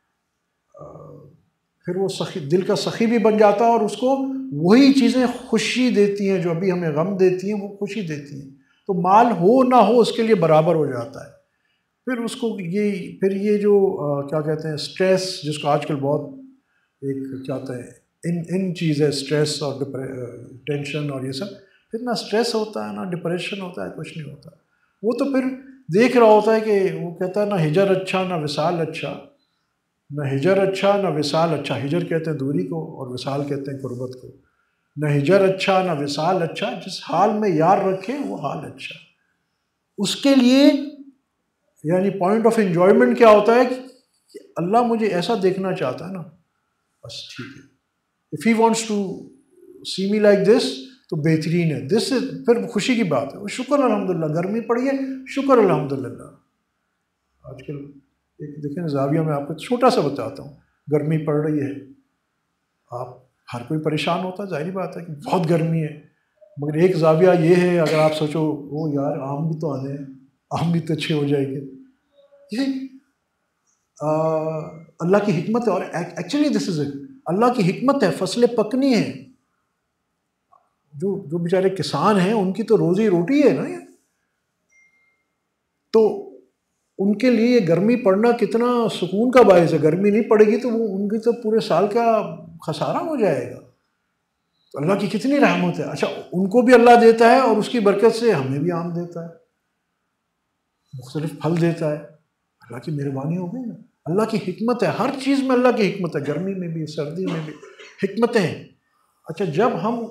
پھر وہ سخی دل کا سخی بھی بن جاتا ہے، اور اس کو وہی چیزیں خوشی دیتی ہیں جو ابھی ہمیں غم دیتی ہیں وہ خوشی دیتی ہیں، تو مال ہو نہ ہو اس کے لیے برابر ہو جاتا ہے۔ پھر اس کو یہ پھر یہ جو کیا کہتے ہیں سٹریس، جس کو آج کل بہت ایک کیا کہتے ہیں ان ان چیز ہے اسٹریس اور ٹینشن اور یہ سب، پھر نہ اسٹریس ہوتا ہے نہ ڈپریشن ہوتا ہے، کچھ نہیں ہوتا، وہ تو پھر دیکھ رہا ہوتا ہے کہ وہ کہتا ہے نہ ہجر اچھا نہ وصال اچھا، نہ ہجر اچھا نہ وصال اچھا، ہجر کہتے ہیں دوری کو اور وصال کہتے ہیں قربت کو، نہ ہجر اچھا نہ وصال اچھا، جس حال میں یار رکھے وہ حال اچھا، اس کے لیے یعنی پوائنٹ آف انجوائمنٹ کیا ہوتا ہے کہ اللہ مجھے ایسا دیکھنا چاہتا ہے نا، بس ٹھیک ہے، if he wants to see me like this تو بہترین ہے، دس پھر خوشی کی بات ہے، شکر الحمدللہ، گرمی پڑی ہے شکر الحمدللہ۔ آج کل ایک دیکھیں زاویہ میں آپ کو چھوٹا سا بتاتا ہوں، گرمی پڑ رہی ہے، آپ ہر کوئی پریشان ہوتا ہے، ظاہری بات ہے کہ بہت گرمی ہے، مگر ایک زاویہ یہ ہے اگر آپ سوچو وہ یار آم بھی تو آنے ہیں، آم بھی تو اچھے ہو جائے گے، یہ اللہ کی حکمت ہے، اور ایکچولی دس از اٹ، اللہ کی حکمت ہے، فصلیں پکنی ہیں، جو جو بیچارے کسان ہیں ان کی تو روزی روٹی ہے نا یہ، تو ان کے لیے یہ گرمی پڑنا کتنا سکون کا باعث ہے، گرمی نہیں پڑے گی تو وہ ان کی تو پورے سال کا خسارہ ہو جائے گا، تو اللہ کی کتنی رحمت ہے۔ اچھا ان کو بھی اللہ دیتا ہے اور اس کی برکت سے ہمیں بھی آم دیتا ہے، مختلف پھل دیتا ہے، اللہ کی مہربانی ہو گئی نا، اللہ کی حکمت ہے، ہر چیز میں اللہ کی حکمت ہے، گرمی میں بھی سردی میں بھی حکمتیں ہیں۔ اچھا جب ہم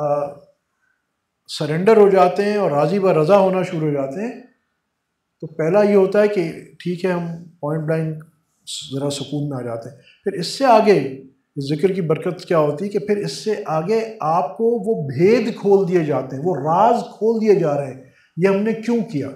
سرنڈر ہو جاتے ہیں اور راضی و رضا ہونا شروع ہو جاتے ہیں تو پہلا یہ ہوتا ہے کہ ٹھیک ہے ہم پوائنٹ بلائنک ذرا سکون میں آ جاتے ہیں، پھر اس سے آگے ذکر کی برکت کیا ہوتی ہے کہ پھر اس سے آگے آپ کو وہ بھید کھول دیے جاتے ہیں، وہ راز کھول دیے جا رہے ہیں، یہ ہم نے کیوں کیا؟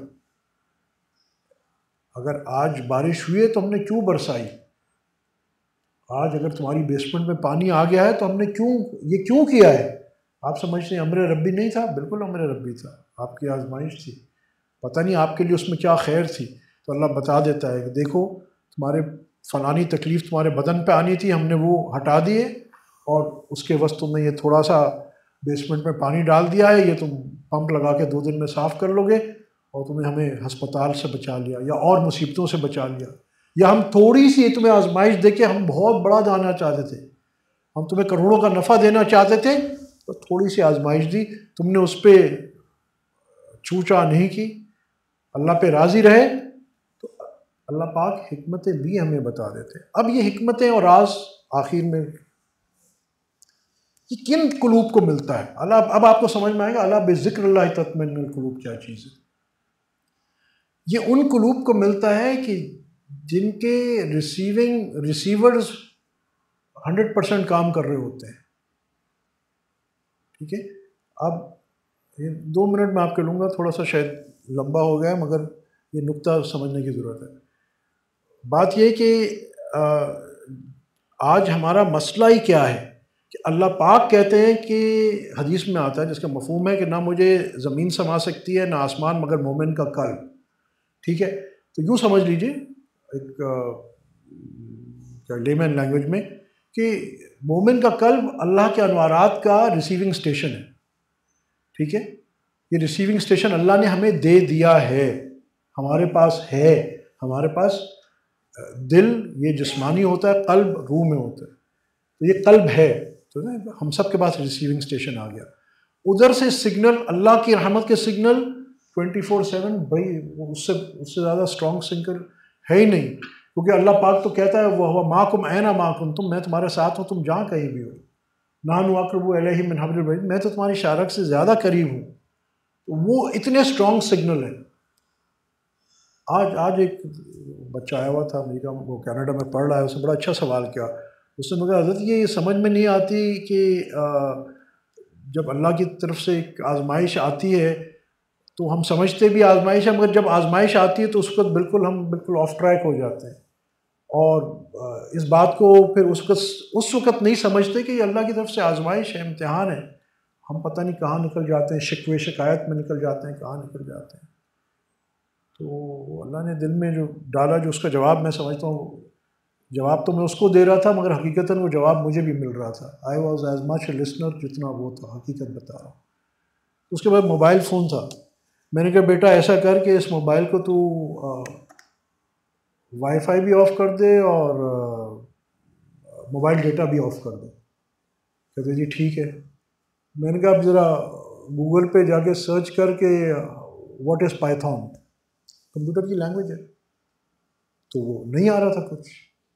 اگر آج بارش ہوئی ہے تو ہم نے کیوں برسائی؟ آج اگر تمہاری بیسمنٹ میں پانی آ گیا ہے تو ہم نے کیوں یہ کیوں کیا ہے؟ آپ سمجھتے ہیں امر ربی نہیں تھا؟ بالکل امر ربی تھا، آپ کی آزمائش تھی، پتہ نہیں آپ کے لیے اس میں کیا خیر تھی۔ تو اللہ بتا دیتا ہے کہ دیکھو تمہارے فلانی تکلیف تمہارے بدن پہ آنی تھی، ہم نے وہ ہٹا دیے، اور اس کے وقت تم نے یہ تھوڑا سا بیسمنٹ میں پانی ڈال دیا ہے، یہ تم پمپ لگا کے دو دن میں صاف کر لو گے، اور تمہیں ہمیں ہسپتال سے بچا لیا یا اور مصیبتوں سے بچا لیا۔ یا ہم تھوڑی سی تمہیں آزمائش دے کے ہم بہت بڑا دانا چاہتے تھے، ہم تمہیں کروڑوں کا نفع دینا چاہتے تھے، تو تھوڑی سی آزمائش دی، تم نے اس پہ چوچا نہیں کی، اللہ پہ راضی رہے، تو اللہ پاک حکمتیں بھی ہمیں بتا دیتے۔ اب یہ حکمتیں اور راز آخر میں یہ کن قلوب کو ملتا ہے؟ اللہ اب آپ کو سمجھ میں آئے گا اللہ بذکر اللہ تطمئن القلوب کیا چیز ہے۔ یہ ان قلوب کو ملتا ہے کہ جن کے ریسیونگ ریسیورز ہنڈریڈ پرسینٹ کام کر رہے ہوتے ہیں، ٹھیک ہے۔ اب یہ دو منٹ میں آپ کے لوں گا، تھوڑا سا شاید لمبا ہو گیا ہے، مگر یہ نقطہ سمجھنے کی ضرورت ہے۔ بات یہ کہ آج ہمارا مسئلہ ہی کیا ہے کہ اللہ پاک کہتے ہیں کہ حدیث میں آتا ہے جس کا مفہوم ہے کہ نہ مجھے زمین سما سکتی ہے نہ آسمان مگر مومن کا قلب، ٹھیک ہے۔ تو یوں سمجھ لیجئے ایک لیمن لینگویج میں کہ مومن کا قلب اللہ کے انوارات کا ریسیونگ سٹیشن ہے، ٹھیک ہے۔ یہ ریسیونگ سٹیشن اللہ نے ہمیں دے دیا ہے، ہمارے پاس ہے۔ ہمارے پاس دل یہ جسمانی ہوتا ہے، قلب روح میں ہوتا ہے، تو یہ قلب ہے، تو ہم سب کے پاس ریسیونگ سٹیشن آ گیا۔ ادھر سے سگنل، اللہ کی رحمت کے سگنل ٹوینٹی فور سیون، بھائی اس سے اس سے زیادہ اسٹرانگ سگنل ہے ہی نہیں، کیونکہ اللہ پاک تو کہتا ہے وہ ماکم اینا ما کنتم، میں تمہارے ساتھ ہوں تم جہاں کہیں بھی ہو، نحن اقرب الیہ من حبل الورید، میں تو تمہاری شارک سے زیادہ قریب ہوں۔ وہ اتنے اسٹرانگ سگنل ہیں۔ آج آج ایک بچہ آیا ہوا تھا امریکہ میں، وہ کینیڈا میں پڑھ رہا ہے، اس نے بڑا اچھا سوال کیا۔ اس نے مگر حضرت یہ سمجھ میں نہیں آتی کہ جب اللہ کی طرف سے ایک آزمائش آتی ہے تو ہم سمجھتے بھی آزمائش ہے، مگر جب آزمائش آتی ہے تو اس وقت بالکل ہم بالکل آف ٹریک ہو جاتے ہیں، اور اس بات کو پھر اس وقت اس وقت نہیں سمجھتے کہ یہ اللہ کی طرف سے آزمائش ہے، امتحان ہے۔ ہم پتہ نہیں کہاں نکل جاتے ہیں، شکوے شکایت میں نکل جاتے ہیں، کہاں نکل جاتے ہیں۔ تو اللہ نے دل میں جو ڈالا، جو اس کا جواب میں سمجھتا ہوں، جواب تو میں اس کو دے رہا تھا مگر حقیقتاً وہ جواب مجھے بھی مل رہا تھا۔ I was as much a listener جتنا وہ تھا، حقیقت بتا رہا ہوں۔ اس کے بعد موبائل فون تھا، میں نے کہا بیٹا ایسا کر کہ اس موبائل کو تو وائی فائی بھی آف کر دے اور موبائل ڈیٹا بھی آف کر دے۔ کہتے جی ٹھیک ہے۔ میں نے کہا اب ذرا گوگل پہ جا کے سرچ کر کے واٹ از پائتھون، کمپیوٹر کی لینگویج ہے، تو وہ نہیں آ رہا تھا کچھ۔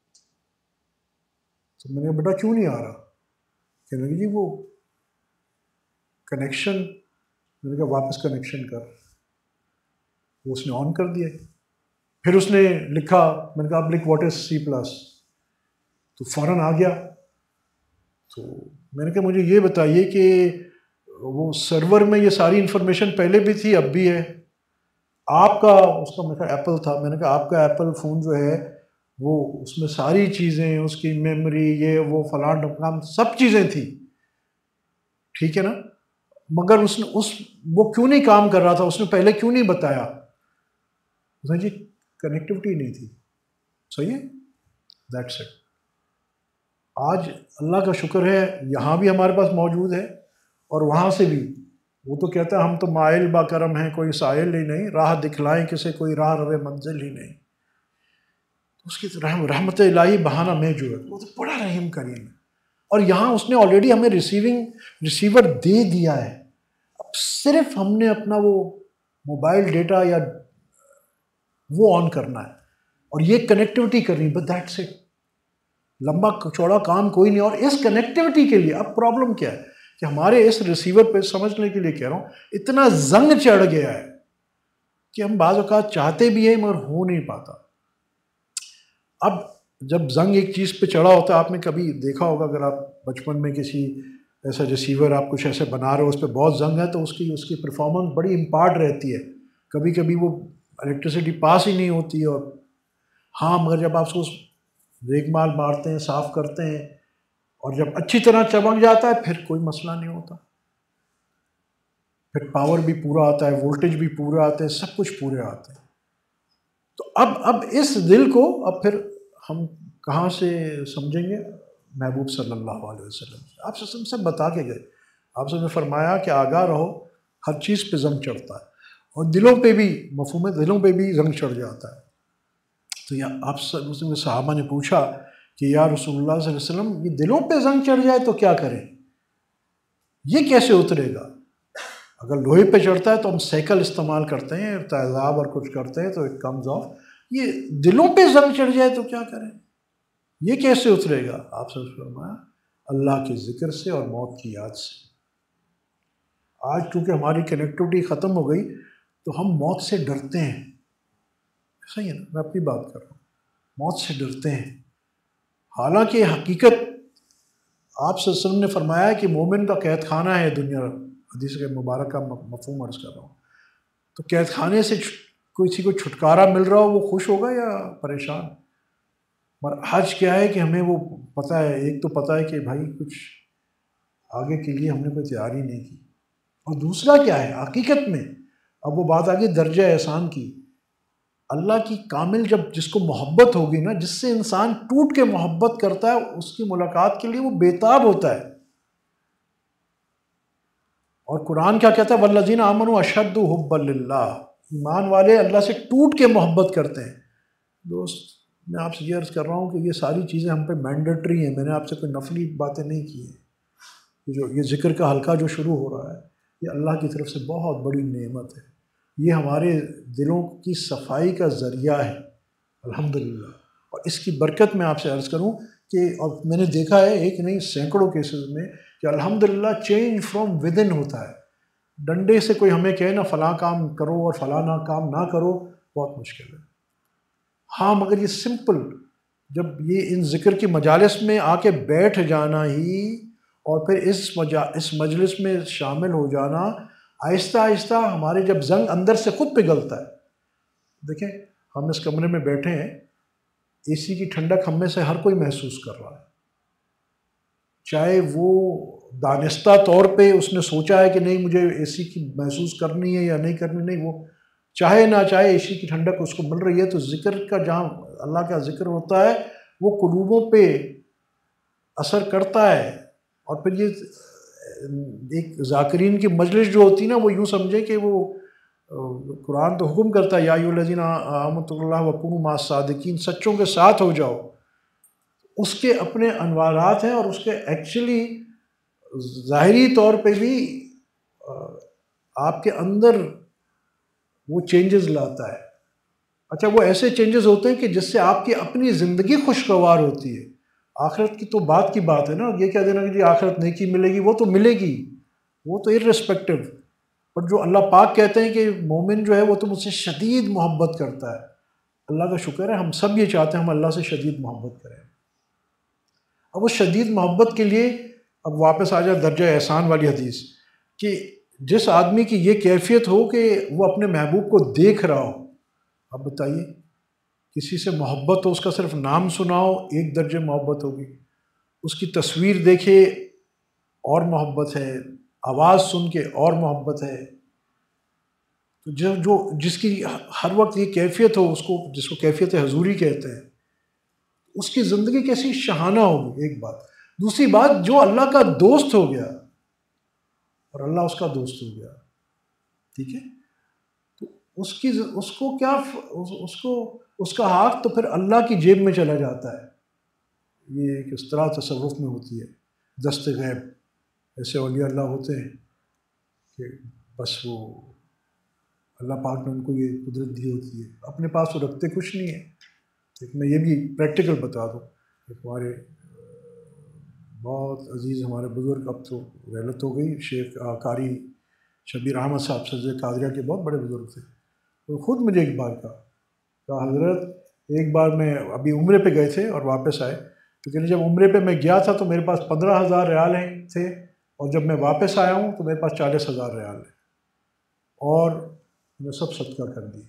تو میں نے کہا بیٹا کیوں نہیں آ رہا؟ کہنے لگے جی وہ کنیکشن، میں نے کہا واپس کنیکشن کر۔ وہ اس نے آن کر دیا، پھر اس نے لکھا، میں نے کہا اب لکھ واٹ از سی پلس، تو فوراً آ گیا۔ تو میں نے کہا مجھے یہ بتائیے کہ وہ سرور میں یہ ساری انفارمیشن پہلے بھی تھی اب بھی ہے؟ آپ کا اس کا میں کہا ایپل تھا، میں نے کہا آپ کا ایپل فون جو ہے وہ اس میں ساری چیزیں، اس کی میموری، یہ وہ فلاں ڈمکام سب چیزیں تھیں، ٹھیک ہے نا، مگر اس نے اس وہ کیوں نہیں کام کر رہا تھا؟ اس نے پہلے کیوں نہیں بتایا؟ اس نے جی کنیکٹیوٹی نہیں تھی۔ صحیح ہے، دیٹس اٹ۔ آج اللہ کا شکر ہے یہاں بھی ہمارے پاس موجود ہے اور وہاں سے بھی۔ وہ تو کہتا ہے ہم تو مائل با کرم ہیں، کوئی سائل ہی نہیں، راہ دکھلائیں کسے کوئی راہ روے منزل ہی نہیں۔ اس کی رحم رحمت الہی بہانہ میں جو ہے وہ تو بڑا رحیم کریم ہے، اور یہاں اس نے آلریڈی ہمیں ریسیونگ ریسیور دے دیا ہے۔ اب صرف ہم نے اپنا وہ موبائل ڈیٹا یا وہ آن کرنا ہے اور یہ کنیکٹیوٹی کرنی، بس دیٹس اٹ۔ لمبا چوڑا کام کوئی نہیں۔ اور اس کنیکٹیوٹی کے لیے اب پرابلم کیا ہے کہ ہمارے اس ریسیور پہ سمجھنے کے لیے کہہ رہا ہوں اتنا زنگ چڑھ گیا ہے کہ ہم بعض اوقات چاہتے بھی ہیں مگر ہو نہیں پاتا۔ اب جب زنگ ایک چیز پہ چڑھا ہوتا ہے، آپ نے کبھی دیکھا ہوگا اگر آپ بچپن میں کسی ایسا ریسیور آپ کچھ ایسے بنا رہے ہو، اس پہ بہت زنگ ہے تو اس کی اس کی پرفارمنس بڑی امپارٹ رہتی ہے، کبھی کبھی وہ الیکٹریسٹی پاس ہی نہیں ہوتی ہے، اور ہاں مگر جب آپ اس کو ریگ مال مارتے ہیں، صاف کرتے ہیں، اور جب اچھی طرح چمک جاتا ہے پھر کوئی مسئلہ نہیں ہوتا، پھر پاور بھی پورا آتا ہے، وولٹیج بھی پورا آتا ہے، سب کچھ پورے آتے ہیں۔ تو اب اب اس دل کو اب پھر ہم کہاں سے سمجھیں گے؟ محبوب صلی اللہ علیہ وسلم آپ سے سے بتا کے گئے، آپ سے نے فرمایا کہ آگاہ رہو، ہر چیز پہ زنگ چڑھتا ہے، اور دلوں پہ بھی، مفہوم دلوں پہ بھی زنگ چڑھ جاتا ہے۔ تو یا آپ سے صحابہ نے پوچھا کہ یا رسول اللہ صلی اللہ علیہ وسلم، یہ دلوں پہ زنگ چڑھ جائے تو کیا کریں؟ یہ کیسے اترے گا؟ اگر لوہے پہ چڑھتا ہے تو ہم سائیکل استعمال کرتے ہیں، تیزاب اور کچھ کرتے ہیں تو اٹ کمز آف۔ یہ دلوں پہ زنگ چڑھ جائے تو کیا کریں؟ یہ کیسے اترے گا؟ آپ سے فرمایا اللہ کے ذکر سے اور موت کی یاد سے۔ آج چونکہ ہماری کنیکٹیوٹی ختم ہو گئی تو ہم موت سے ڈرتے ہیں، صحیح ہے نا، میں اپنی بات کر رہا ہوں، موت سے ڈرتے ہیں، حالانکہ حقیقت آپ صلی اللہ علیہ وسلم نے فرمایا ہے کہ مومن کا قید خانہ ہے دنیا، حدیث کے مبارک کا مفہوم عرض کر رہا ہوں۔ تو قید خانے سے کسی کو چھٹکارا مل رہا ہو، وہ خوش ہوگا یا پریشان؟ اور حج کیا ہے کہ ہمیں وہ پتہ ہے، ایک تو پتہ ہے کہ بھائی کچھ آگے کے لیے ہم نے کوئی تیاری نہیں کی، اور دوسرا کیا ہے حقیقت میں، اب وہ بات آگئی درجہ احسان کی، اللہ کی کامل جب جس کو محبت ہوگی نا، جس سے انسان ٹوٹ کے محبت کرتا ہے، اس کی ملاقات کے لیے وہ بےتاب ہوتا ہے۔ اور قرآن کیا کہتا ہے؟ والذین آمنوا اشد حبا للہ، ایمان والے اللہ سے ٹوٹ کے محبت کرتے ہیں۔ دوست میں آپ سے یہ عرض کر رہا ہوں کہ یہ ساری چیزیں ہم پہ مینڈیٹری ہیں، میں نے آپ سے کوئی نفلی باتیں نہیں کی ہیں۔ جو یہ ذکر کا حلقہ جو شروع ہو رہا ہے، یہ اللہ کی طرف سے بہت بڑی نعمت ہے، یہ ہمارے دلوں کی صفائی کا ذریعہ ہے الحمدللہ۔ اور اس کی برکت میں آپ سے عرض کروں کہ، اور میں نے دیکھا ہے ایک نہیں سینکڑوں کیسز میں کہ الحمدللہ چینج فرام ود ان ہوتا ہے۔ ڈنڈے سے کوئی ہمیں کہے نا فلاں کام کرو اور فلاں کام نہ کرو، بہت مشکل ہے۔ ہاں مگر یہ سمپل، جب یہ ان ذکر کی مجالس میں آ کے بیٹھ جانا ہی، اور پھر اس مجا اس مجلس میں شامل ہو جانا، آہستہ آہستہ ہمارے جب زنگ اندر سے خود پگھلتا ہے۔ دیکھیں ہم اس کمرے میں بیٹھے ہیں، اے سی کی ٹھنڈک ہم میں سے ہر کوئی محسوس کر رہا ہے، چاہے وہ دانستہ طور پہ اس نے سوچا ہے کہ نہیں مجھے اے سی کی محسوس کرنی ہے یا نہیں کرنی، نہیں، وہ چاہے نہ چاہے اے سی کی ٹھنڈک اس کو مل رہی ہے۔ تو ذکر کا جہاں اللہ کا ذکر ہوتا ہے وہ قلوبوں پہ اثر کرتا ہے، اور پھر یہ ایک ذاکرین کی مجلس جو ہوتی ہے نا، وہ یوں سمجھے کہ وہ قرآن تو حکم کرتا ہے یا ایھا الذین آمنوا اللہ وکونوا مع الصادقین، سچوں کے ساتھ ہو جاؤ، اس کے اپنے انوارات ہیں، اور اس کے ایکچولی ظاہری طور پہ بھی آپ کے اندر وہ چینجز لاتا ہے۔ اچھا وہ ایسے چینجز ہوتے ہیں کہ جس سے آپ کی اپنی زندگی خوشگوار ہوتی ہے۔ آخرت کی تو بات کی بات ہے نا، یہ کہہ دینا کہ جی آخرت نیکی ملے گی، وہ تو ملے گی، وہ تو ارسپیکٹو، پر جو اللہ پاک کہتے ہیں کہ مومن جو ہے وہ تو مجھ سے شدید محبت کرتا ہے۔ اللہ کا شکر ہے ہم سب یہ چاہتے ہیں ہم اللہ سے شدید محبت کریں۔ اب اس شدید محبت کے لیے اب واپس آ جائے درجہ احسان والی حدیث، کہ جس آدمی کی یہ کیفیت ہو کہ وہ اپنے محبوب کو دیکھ رہا ہو، اب بتائیے کسی سے محبت ہو، اس کا صرف نام سناؤ ایک درجے محبت ہوگی، اس کی تصویر دیکھے اور محبت ہے، آواز سن کے اور محبت ہے۔ تو جو جو جس کی ہر وقت یہ کیفیت ہو، اس کو جس کو کیفیت حضوری کہتے ہیں، اس کی زندگی کیسی شہانہ ہوگی، ایک بات۔ دوسری بات، جو اللہ کا دوست ہو گیا اور اللہ اس کا دوست ہو گیا، ٹھیک ہے، تو اس کی اس کو کیا اس کو اس کا ہاتھ تو پھر اللہ کی جیب میں چلا جاتا ہے۔ یہ ایک اس طرح تصوف میں ہوتی ہے، دست غیب، ایسے اولیاء اللہ ہوتے ہیں کہ بس وہ اللہ پاک نے ان کو یہ قدرت دی ہوتی ہے، اپنے پاس وہ رکھتے کچھ نہیں ہے۔ ایک میں یہ بھی پریکٹیکل بتا دوں، ایک ہمارے بہت عزیز ہمارے بزرگ، اب تو رحلت ہو گئی، شیخ قاری شبیر احمد صاحب سلسلہ قادریہ کے بہت بڑے بزرگ تھے، تو خود مجھے ایک بار کہا کہ حضرت ایک بار میں ابھی عمرے پہ گئے تھے اور واپس آئے، لیکن جب عمرے پہ میں گیا تھا تو میرے پاس پندرہ ہزار ریال ہیں تھے، اور جب میں واپس آیا ہوں تو میرے پاس چالیس ہزار ریال ہیں، اور میں سب صدقہ کر دی۔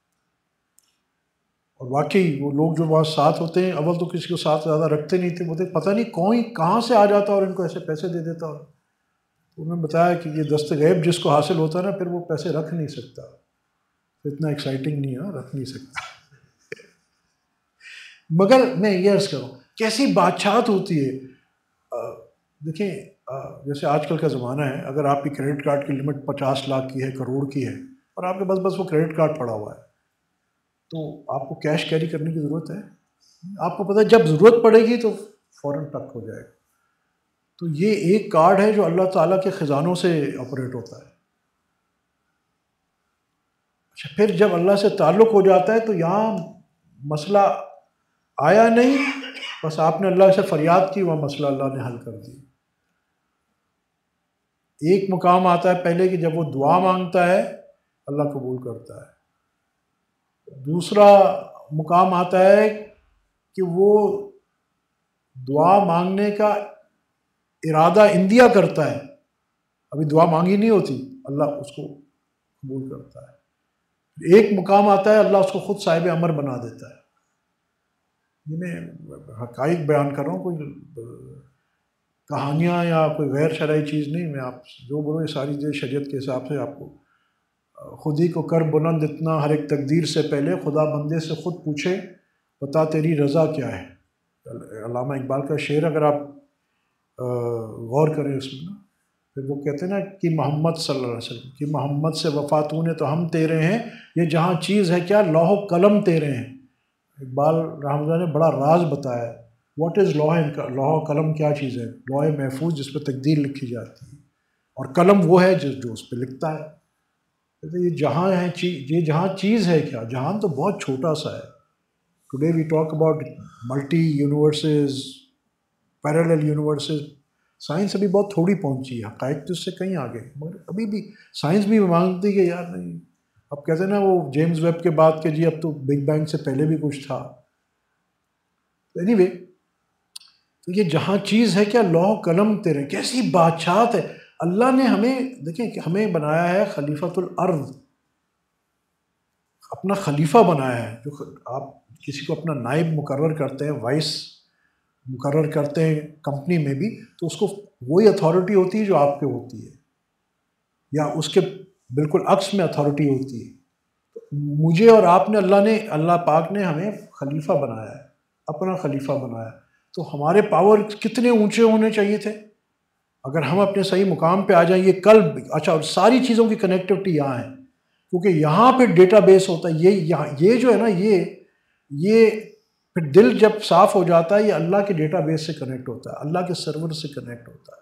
اور واقعی وہ لوگ جو وہاں ساتھ ہوتے ہیں، اول تو کسی کو ساتھ زیادہ رکھتے نہیں تھے، بولتے پتہ نہیں کون کہاں سے آ جاتا اور ان کو ایسے پیسے دے دیتا۔ اور انہوں نے بتایا کہ یہ دست غیب جس کو حاصل ہوتا ہے نا، پھر وہ پیسے رکھ نہیں سکتا، اتنا ایکسائٹنگ نہیں ہے، رکھ نہیں سکتا۔ مگر میں یہ عرض کروں کیسی بادشاہت ہوتی ہے۔ دیکھیں جیسے آج کل کا زمانہ ہے، اگر آپ کی کریڈٹ کارڈ کی لمٹ پچاس لاکھ کی ہے، کروڑ کی ہے، اور آپ کے بس بس وہ کریڈٹ کارڈ پڑا ہوا ہے، تو آپ کو کیش کیری کرنے کی ضرورت ہے؟ آپ کو پتہ ہے جب ضرورت پڑے گی تو فوراً ٹک ہو جائے گا۔ تو یہ ایک کارڈ ہے جو اللہ تعالیٰ کے خزانوں سے آپریٹ ہوتا ہے۔ اچھا، پھر جب اللہ سے تعلق ہو جاتا ہے تو یہاں مسئلہ آیا نہیں، بس آپ نے اللہ سے فریاد کی، وہ مسئلہ اللہ نے حل کر دیا۔ ایک مقام آتا ہے پہلے کہ جب وہ دعا مانگتا ہے اللہ قبول کرتا ہے، دوسرا مقام آتا ہے کہ وہ دعا مانگنے کا ارادہ اندیا کرتا ہے، ابھی دعا مانگی نہیں ہوتی، اللہ اس کو قبول کرتا ہے۔ ایک مقام آتا ہے اللہ اس کو خود صاحب امر بنا دیتا ہے۔ یہ میں حقائق بیان کر رہا ہوں، کوئی کہانیاں یا کوئی غیر شرعی چیز نہیں، میں آپ جو بولوں یہ ساری چیزیں شریعت کے حساب سے آپ کو۔ خود ہی کو کر بلند اتنا ہر ایک تقدیر سے پہلے، خدا بندے سے خود پوچھے بتا تیری رضا کیا ہے۔ علامہ اقبال کا شعر اگر آپ غور کریں اس میں نا، پھر وہ کہتے ہیں نا کہ محمد صلی اللہ علیہ وسلم کہ محمد سے وفاتوں نے تو ہم تیرے ہیں، یہ جہاں چیز ہے کیا لوح و قلم تیرے ہیں۔ اقبال رحمہ نے بڑا راز بتایا ہے، واٹ از لوح لوح و قلم کیا چیز ہے؟ لوح محفوظ جس پہ تقدیر لکھی جاتی ہے، اور قلم وہ ہے جس جو اس پہ لکھتا ہے۔ کہتے یہ جہاں ہے یہ جہاں چیز ہے کیا؟ جہاں تو بہت چھوٹا سا ہے۔ Today we talk about multi universes, parallel universes. Science ابھی بہت تھوڑی پہنچی ہے، حقائق تو اس سے کہیں آگے، مگر ابھی بھی سائنس بھی مانگتی کہ یار نہیں، اب کہتے ہیں نا وہ جیمز ویب کے بعد کہ جی اب تو بگ بینگ سے پہلے بھی کچھ تھا۔ اینی وے، تو یہ جہاں چیز ہے کیا لوح قلم تیرے، کیسی بادشاہت ہے۔ اللہ نے ہمیں دیکھیں کہ ہمیں بنایا ہے خلیفۃ الارض، اپنا خلیفہ بنایا ہے۔ جو آپ کسی کو اپنا نائب مقرر کرتے ہیں، وائس مقرر کرتے ہیں کمپنی میں بھی، تو اس کو وہی اتھارٹی ہوتی ہے جو آپ کے ہوتی ہے، یا اس کے بالکل عکس میں اتھارٹی ہوتی ہے۔ مجھے اور آپ نے اللہ نے اللہ پاک نے ہمیں خلیفہ بنایا ہے، اپنا خلیفہ بنایا، تو ہمارے پاور کتنے اونچے ہونے چاہیے تھے اگر ہم اپنے صحیح مقام پہ آ جائیں۔ یہ قلب، اچھا ساری چیزوں کی کنیکٹیوٹی یہاں ہے، کیونکہ یہاں پہ ڈیٹا بیس ہوتا ہے۔ یہ یہاں یہ جو ہے نا، یہ یہ پھر دل جب صاف ہو جاتا ہے، یہ اللہ کے ڈیٹا بیس سے کنیکٹ ہوتا ہے، اللہ کے سرور سے کنیکٹ ہوتا ہے۔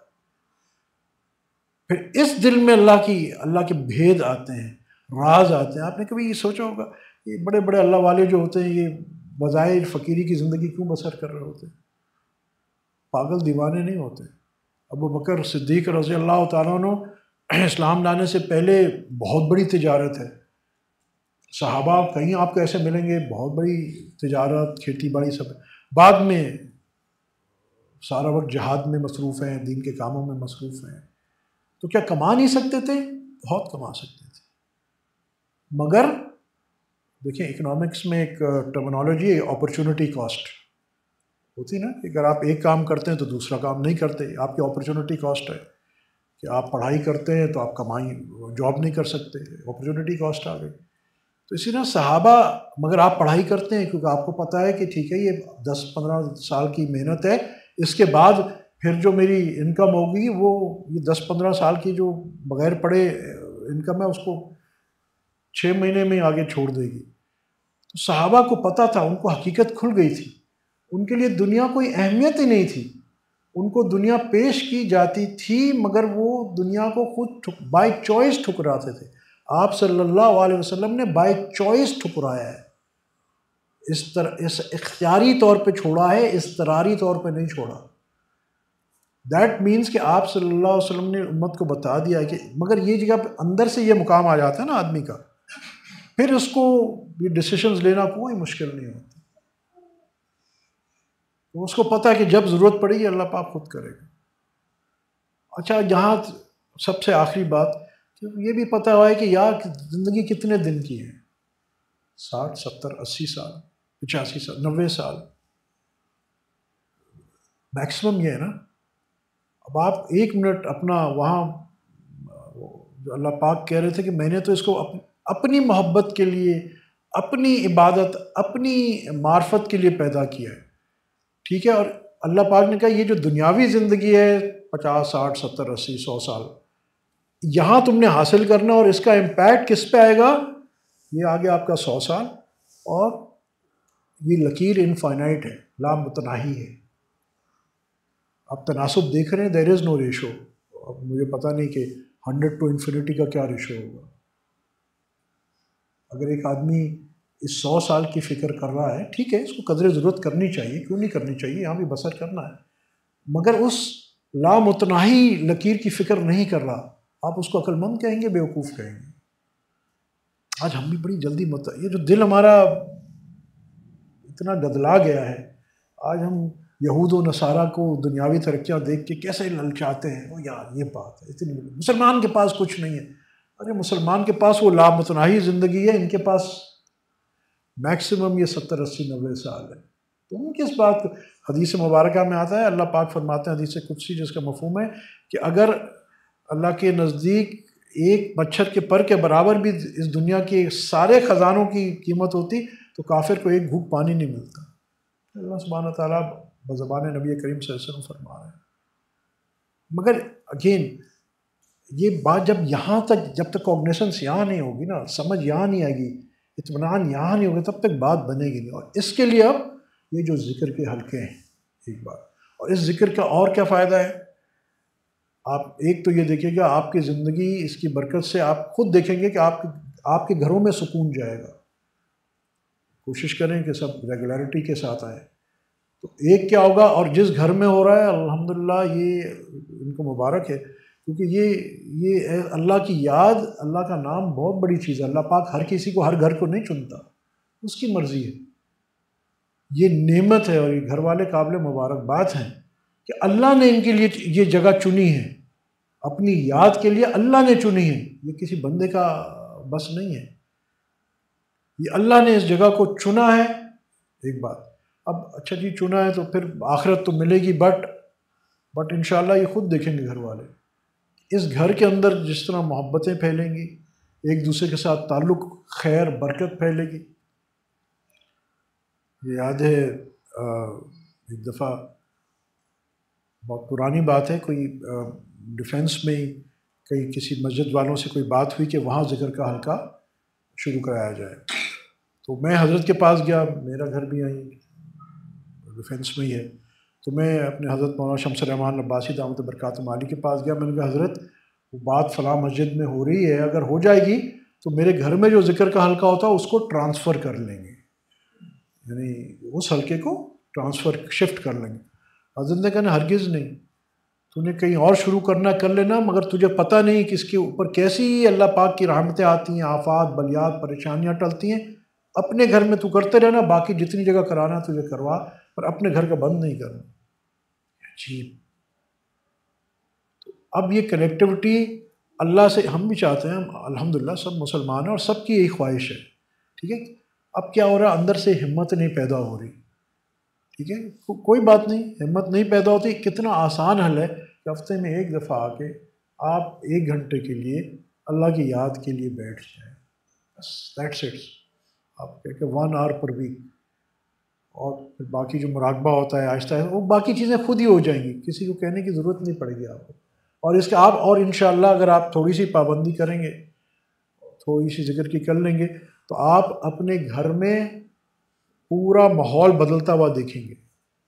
پھر اس دل میں اللہ کی اللہ کے بھید آتے ہیں، راز آتے ہیں۔ آپ نے کبھی یہ سوچا ہوگا یہ بڑے بڑے اللہ والے جو ہوتے ہیں، یہ بظاہر فقیری کی زندگی کیوں بسر کر رہے ہوتے ہیں؟ پاگل دیوانے نہیں ہوتے۔ ابو بکر صدیق رضی اللہ تعالیٰ عنہ اسلام لانے سے پہلے بہت بڑی تجارت ہے، صحابہ کہیں آپ کو ایسے ملیں گے بہت بڑی تجارت، کھیتی باڑی سب، بعد میں سارا وقت جہاد میں مصروف ہیں، دین کے کاموں میں مصروف ہیں، تو کیا کما نہیں سکتے تھے؟ بہت کما سکتے تھے، مگر دیکھیں اکنامکس میں ایک ٹرمنالوجی ہے، اپرچونٹی کاسٹ ہوتی نا، کہ اگر آپ ایک کام کرتے ہیں تو دوسرا کام نہیں کرتے، آپ کی اپرچونٹی کاسٹ ہے کہ آپ پڑھائی کرتے ہیں تو آپ کمائی جاب نہیں کر سکتے، اپرچونٹی کاسٹ آ گئی۔ تو اسی طرح صحابہ، مگر آپ پڑھائی کرتے ہیں کیونکہ آپ کو پتہ ہے کہ ٹھیک ہے یہ دس پندرہ سال کی محنت ہے، اس کے بعد پھر جو میری انکم ہوگی وہ یہ دس پندرہ سال کی جو بغیر پڑھے انکم ہے اس کو چھ مہینے میں آگے چھوڑ دے گی۔ تو صحابہ کو پتہ تھا، ان کو حقیقت کھل گئی تھی، ان کے لیے دنیا کوئی اہمیت ہی نہیں تھی، ان کو دنیا پیش کی جاتی تھی مگر وہ دنیا کو خود بائی چوائس ٹھکراتے تھے۔ آپ صلی اللہ علیہ وسلم نے بائی چوائس ٹھکرایا ہے، اس طرح اس اختیاری طور پہ چھوڑا ہے، اضطراری طور پہ نہیں چھوڑا۔ دیٹ مینس کہ آپ صلی اللہ علیہ وسلم نے امت کو بتا دیا ہے کہ، مگر یہ جگہ اندر سے یہ مقام آ جاتا ہے نا آدمی کا، پھر اس کو یہ ڈیسیشنز لینا کوئی مشکل نہیں ہوتی۔ تو اس کو پتہ ہے کہ جب ضرورت پڑے گی اللہ پاک خود کرے گا. اچھا یہاں سب سے آخری بات کہ یہ بھی پتہ ہوا ہے کہ یار زندگی کتنے دن کی ہے، ساٹھ ستر اسی سال پچاسی سال نوے سال میکسیمم یہ ہے نا. اب آپ ایک منٹ اپنا وہاں جو اللہ پاک کہہ رہے تھے کہ میں نے تو اس کو اپنی محبت کے لیے، اپنی عبادت، اپنی معرفت کے لیے پیدا کیا ہے، ٹھیک ہے. اور اللہ پاک نے کہا یہ جو دنیاوی زندگی ہے پچاس ساٹھ ستر اسی سو سال یہاں تم نے حاصل کرنا، اور اس کا امپیکٹ کس پہ آئے گا، یہ آگے آپ کا سو سال، اور یہ لکیر انفائنائٹ ہے، لامتناہی ہے. آپ تناسب دیکھ رہے ہیں، دیر از نو ریشو. اب مجھے پتہ نہیں کہ ہنڈریڈ ٹو انفینٹی کا کیا ریشو ہوگا. اگر ایک آدمی اس سو سال کی فکر کر رہا ہے، ٹھیک ہے، اس کو قدر ضرورت کرنی چاہیے، کیوں نہیں کرنی چاہیے، یہاں بھی بسر کرنا ہے، مگر اس لامتناہی لکیر کی فکر نہیں کر رہا. آپ اس کو عقل مند کہیں گے، بیوقوف کہیں گے. آج ہم بھی بڑی جلدی مت یہ جو دل ہمارا اتنا گدلا گیا ہے، آج ہم یہود و نصارہ کو دنیاوی ترقیاں دیکھ کے کیسے للچاتے ہیں، وہ یار یہ بات ہے اتنی مسلمان کے پاس کچھ نہیں ہے. ارے مسلمان کے پاس وہ لامتناہی زندگی ہے، ان کے پاس میکسیمم یہ ستر اسی نوے سال ہے. تو ان کس بات کو، حدیث مبارکہ میں آتا ہے اللہ پاک فرماتے ہیں حدیث قدسی جس کا مفہوم ہے کہ اگر اللہ کے نزدیک ایک مچھر کے پر کے برابر بھی اس دنیا کے سارے خزانوں کی قیمت ہوتی تو کافر کو ایک گھونٹ پانی نہیں ملتا. اللہ سبحانہ تعالیٰ بزبان نبی کریم صلی اللہ علیہ وسلم فرما رہے ہیں. مگر اگین یہ بات جب یہاں تک، جب تک کوگنیشنس یہاں نہیں ہوگی نا، سمجھ یہاں نہیں آئے گی، اطمینان یہاں نہیں ہوگا، تب تک بات بنے گی نہیں. اور اس کے لیے اب یہ جو ذکر کے حلقے ہیں ایک بات، اور اس ذکر کا اور کیا فائدہ ہے، آپ ایک تو یہ دیکھیں گا آپ کی زندگی اس کی برکت سے آپ خود دیکھیں گے کہ آپ آپ کے گھروں میں سکون جائے گا. کوشش کریں کہ سب ریگولیرٹی کے ساتھ آئیں. تو ایک کیا ہوگا، اور جس گھر میں ہو رہا ہے الحمدللہ یہ ان کو مبارک ہے، کیونکہ یہ یہ اللہ کی یاد، اللہ کا نام بہت بڑی چیز ہے. اللہ پاک ہر کسی کو ہر گھر کو نہیں چنتا، اس کی مرضی ہے، یہ نعمت ہے. اور یہ گھر والے قابل مبارکباد ہیں کہ اللہ نے ان کے لیے یہ جگہ چنی ہے، اپنی یاد کے لیے اللہ نے چنی ہے. یہ کسی بندے کا بس نہیں ہے، یہ اللہ نے اس جگہ کو چنا ہے. ایک بات، اب اچھا جی چنا ہے تو پھر آخرت تو ملے گی، بٹ بٹ انشاءاللہ یہ خود دیکھیں گے گھر والے، اس گھر کے اندر جس طرح محبتیں پھیلیں گی، ایک دوسرے کے ساتھ تعلق، خیر برکت پھیلے گی. یہ یاد ہے ایک دفعہ، بہت پرانی بات ہے، کوئی ڈیفینس میں کئی کسی مسجد والوں سے کوئی بات ہوئی کہ وہاں ذکر کا حلقہ شروع کرایا جائے. تو میں حضرت کے پاس گیا، میرا گھر بھی آئی ڈیفینس میں ہی ہے. تو میں اپنے حضرت مولانا شمس الرحمان عباسی دامت برکاتہم عالی کے پاس گیا. میں نے کہا حضرت وہ بات فلاں مسجد میں ہو رہی ہے، اگر ہو جائے گی تو میرے گھر میں جو ذکر کا حلقہ ہوتا ہے اس کو ٹرانسفر کر لیں گے، یعنی اس حلقے کو ٹرانسفر شفٹ کر لیں گے. حضرت نے کہا ہرگز نہیں، تو نے کہیں اور شروع کرنا کر لینا، مگر تجھے پتہ نہیں کہ اس کے اوپر کیسی اللہ پاک کی رحمتیں آتی ہیں، آفات بلیات پریشانیاں ٹلتی ہیں. اپنے گھر میں تو کرتے رہنا، باقی جتنی جگہ کرانا تجھے کروا، پر اپنے گھر کا بند نہیں کرنا. عجیب. تو اب یہ کنیکٹیوٹی اللہ سے ہم بھی چاہتے ہیں، الحمدللہ سب مسلمان ہیں اور سب کی یہی خواہش ہے، ٹھیک ہے. اب کیا ہو رہا ہے، اندر سے ہمت نہیں پیدا ہو رہی، ٹھیک ہے. کوئی بات نہیں، ہمت نہیں پیدا ہوتی، کتنا آسان حل ہے کہ ہفتے میں ایک دفعہ آ کے آپ ایک گھنٹے کے لیے اللہ کی یاد کے لیے بیٹھ جائیں، بس دیٹس اٹ. آپ کہہ کہ ون آور پر ویک، اور پھر باقی جو مراقبہ ہوتا ہے آہستہ آہستہ وہ باقی چیزیں خود ہی ہو جائیں گی، کسی کو کہنے کی ضرورت نہیں پڑے گی آپ کو. اور اس کے آپ اور انشاءاللہ اگر آپ تھوڑی سی پابندی کریں گے، تھوڑی سی ذکر کی کر لیں گے، تو آپ اپنے گھر میں پورا ماحول بدلتا ہوا دیکھیں گے.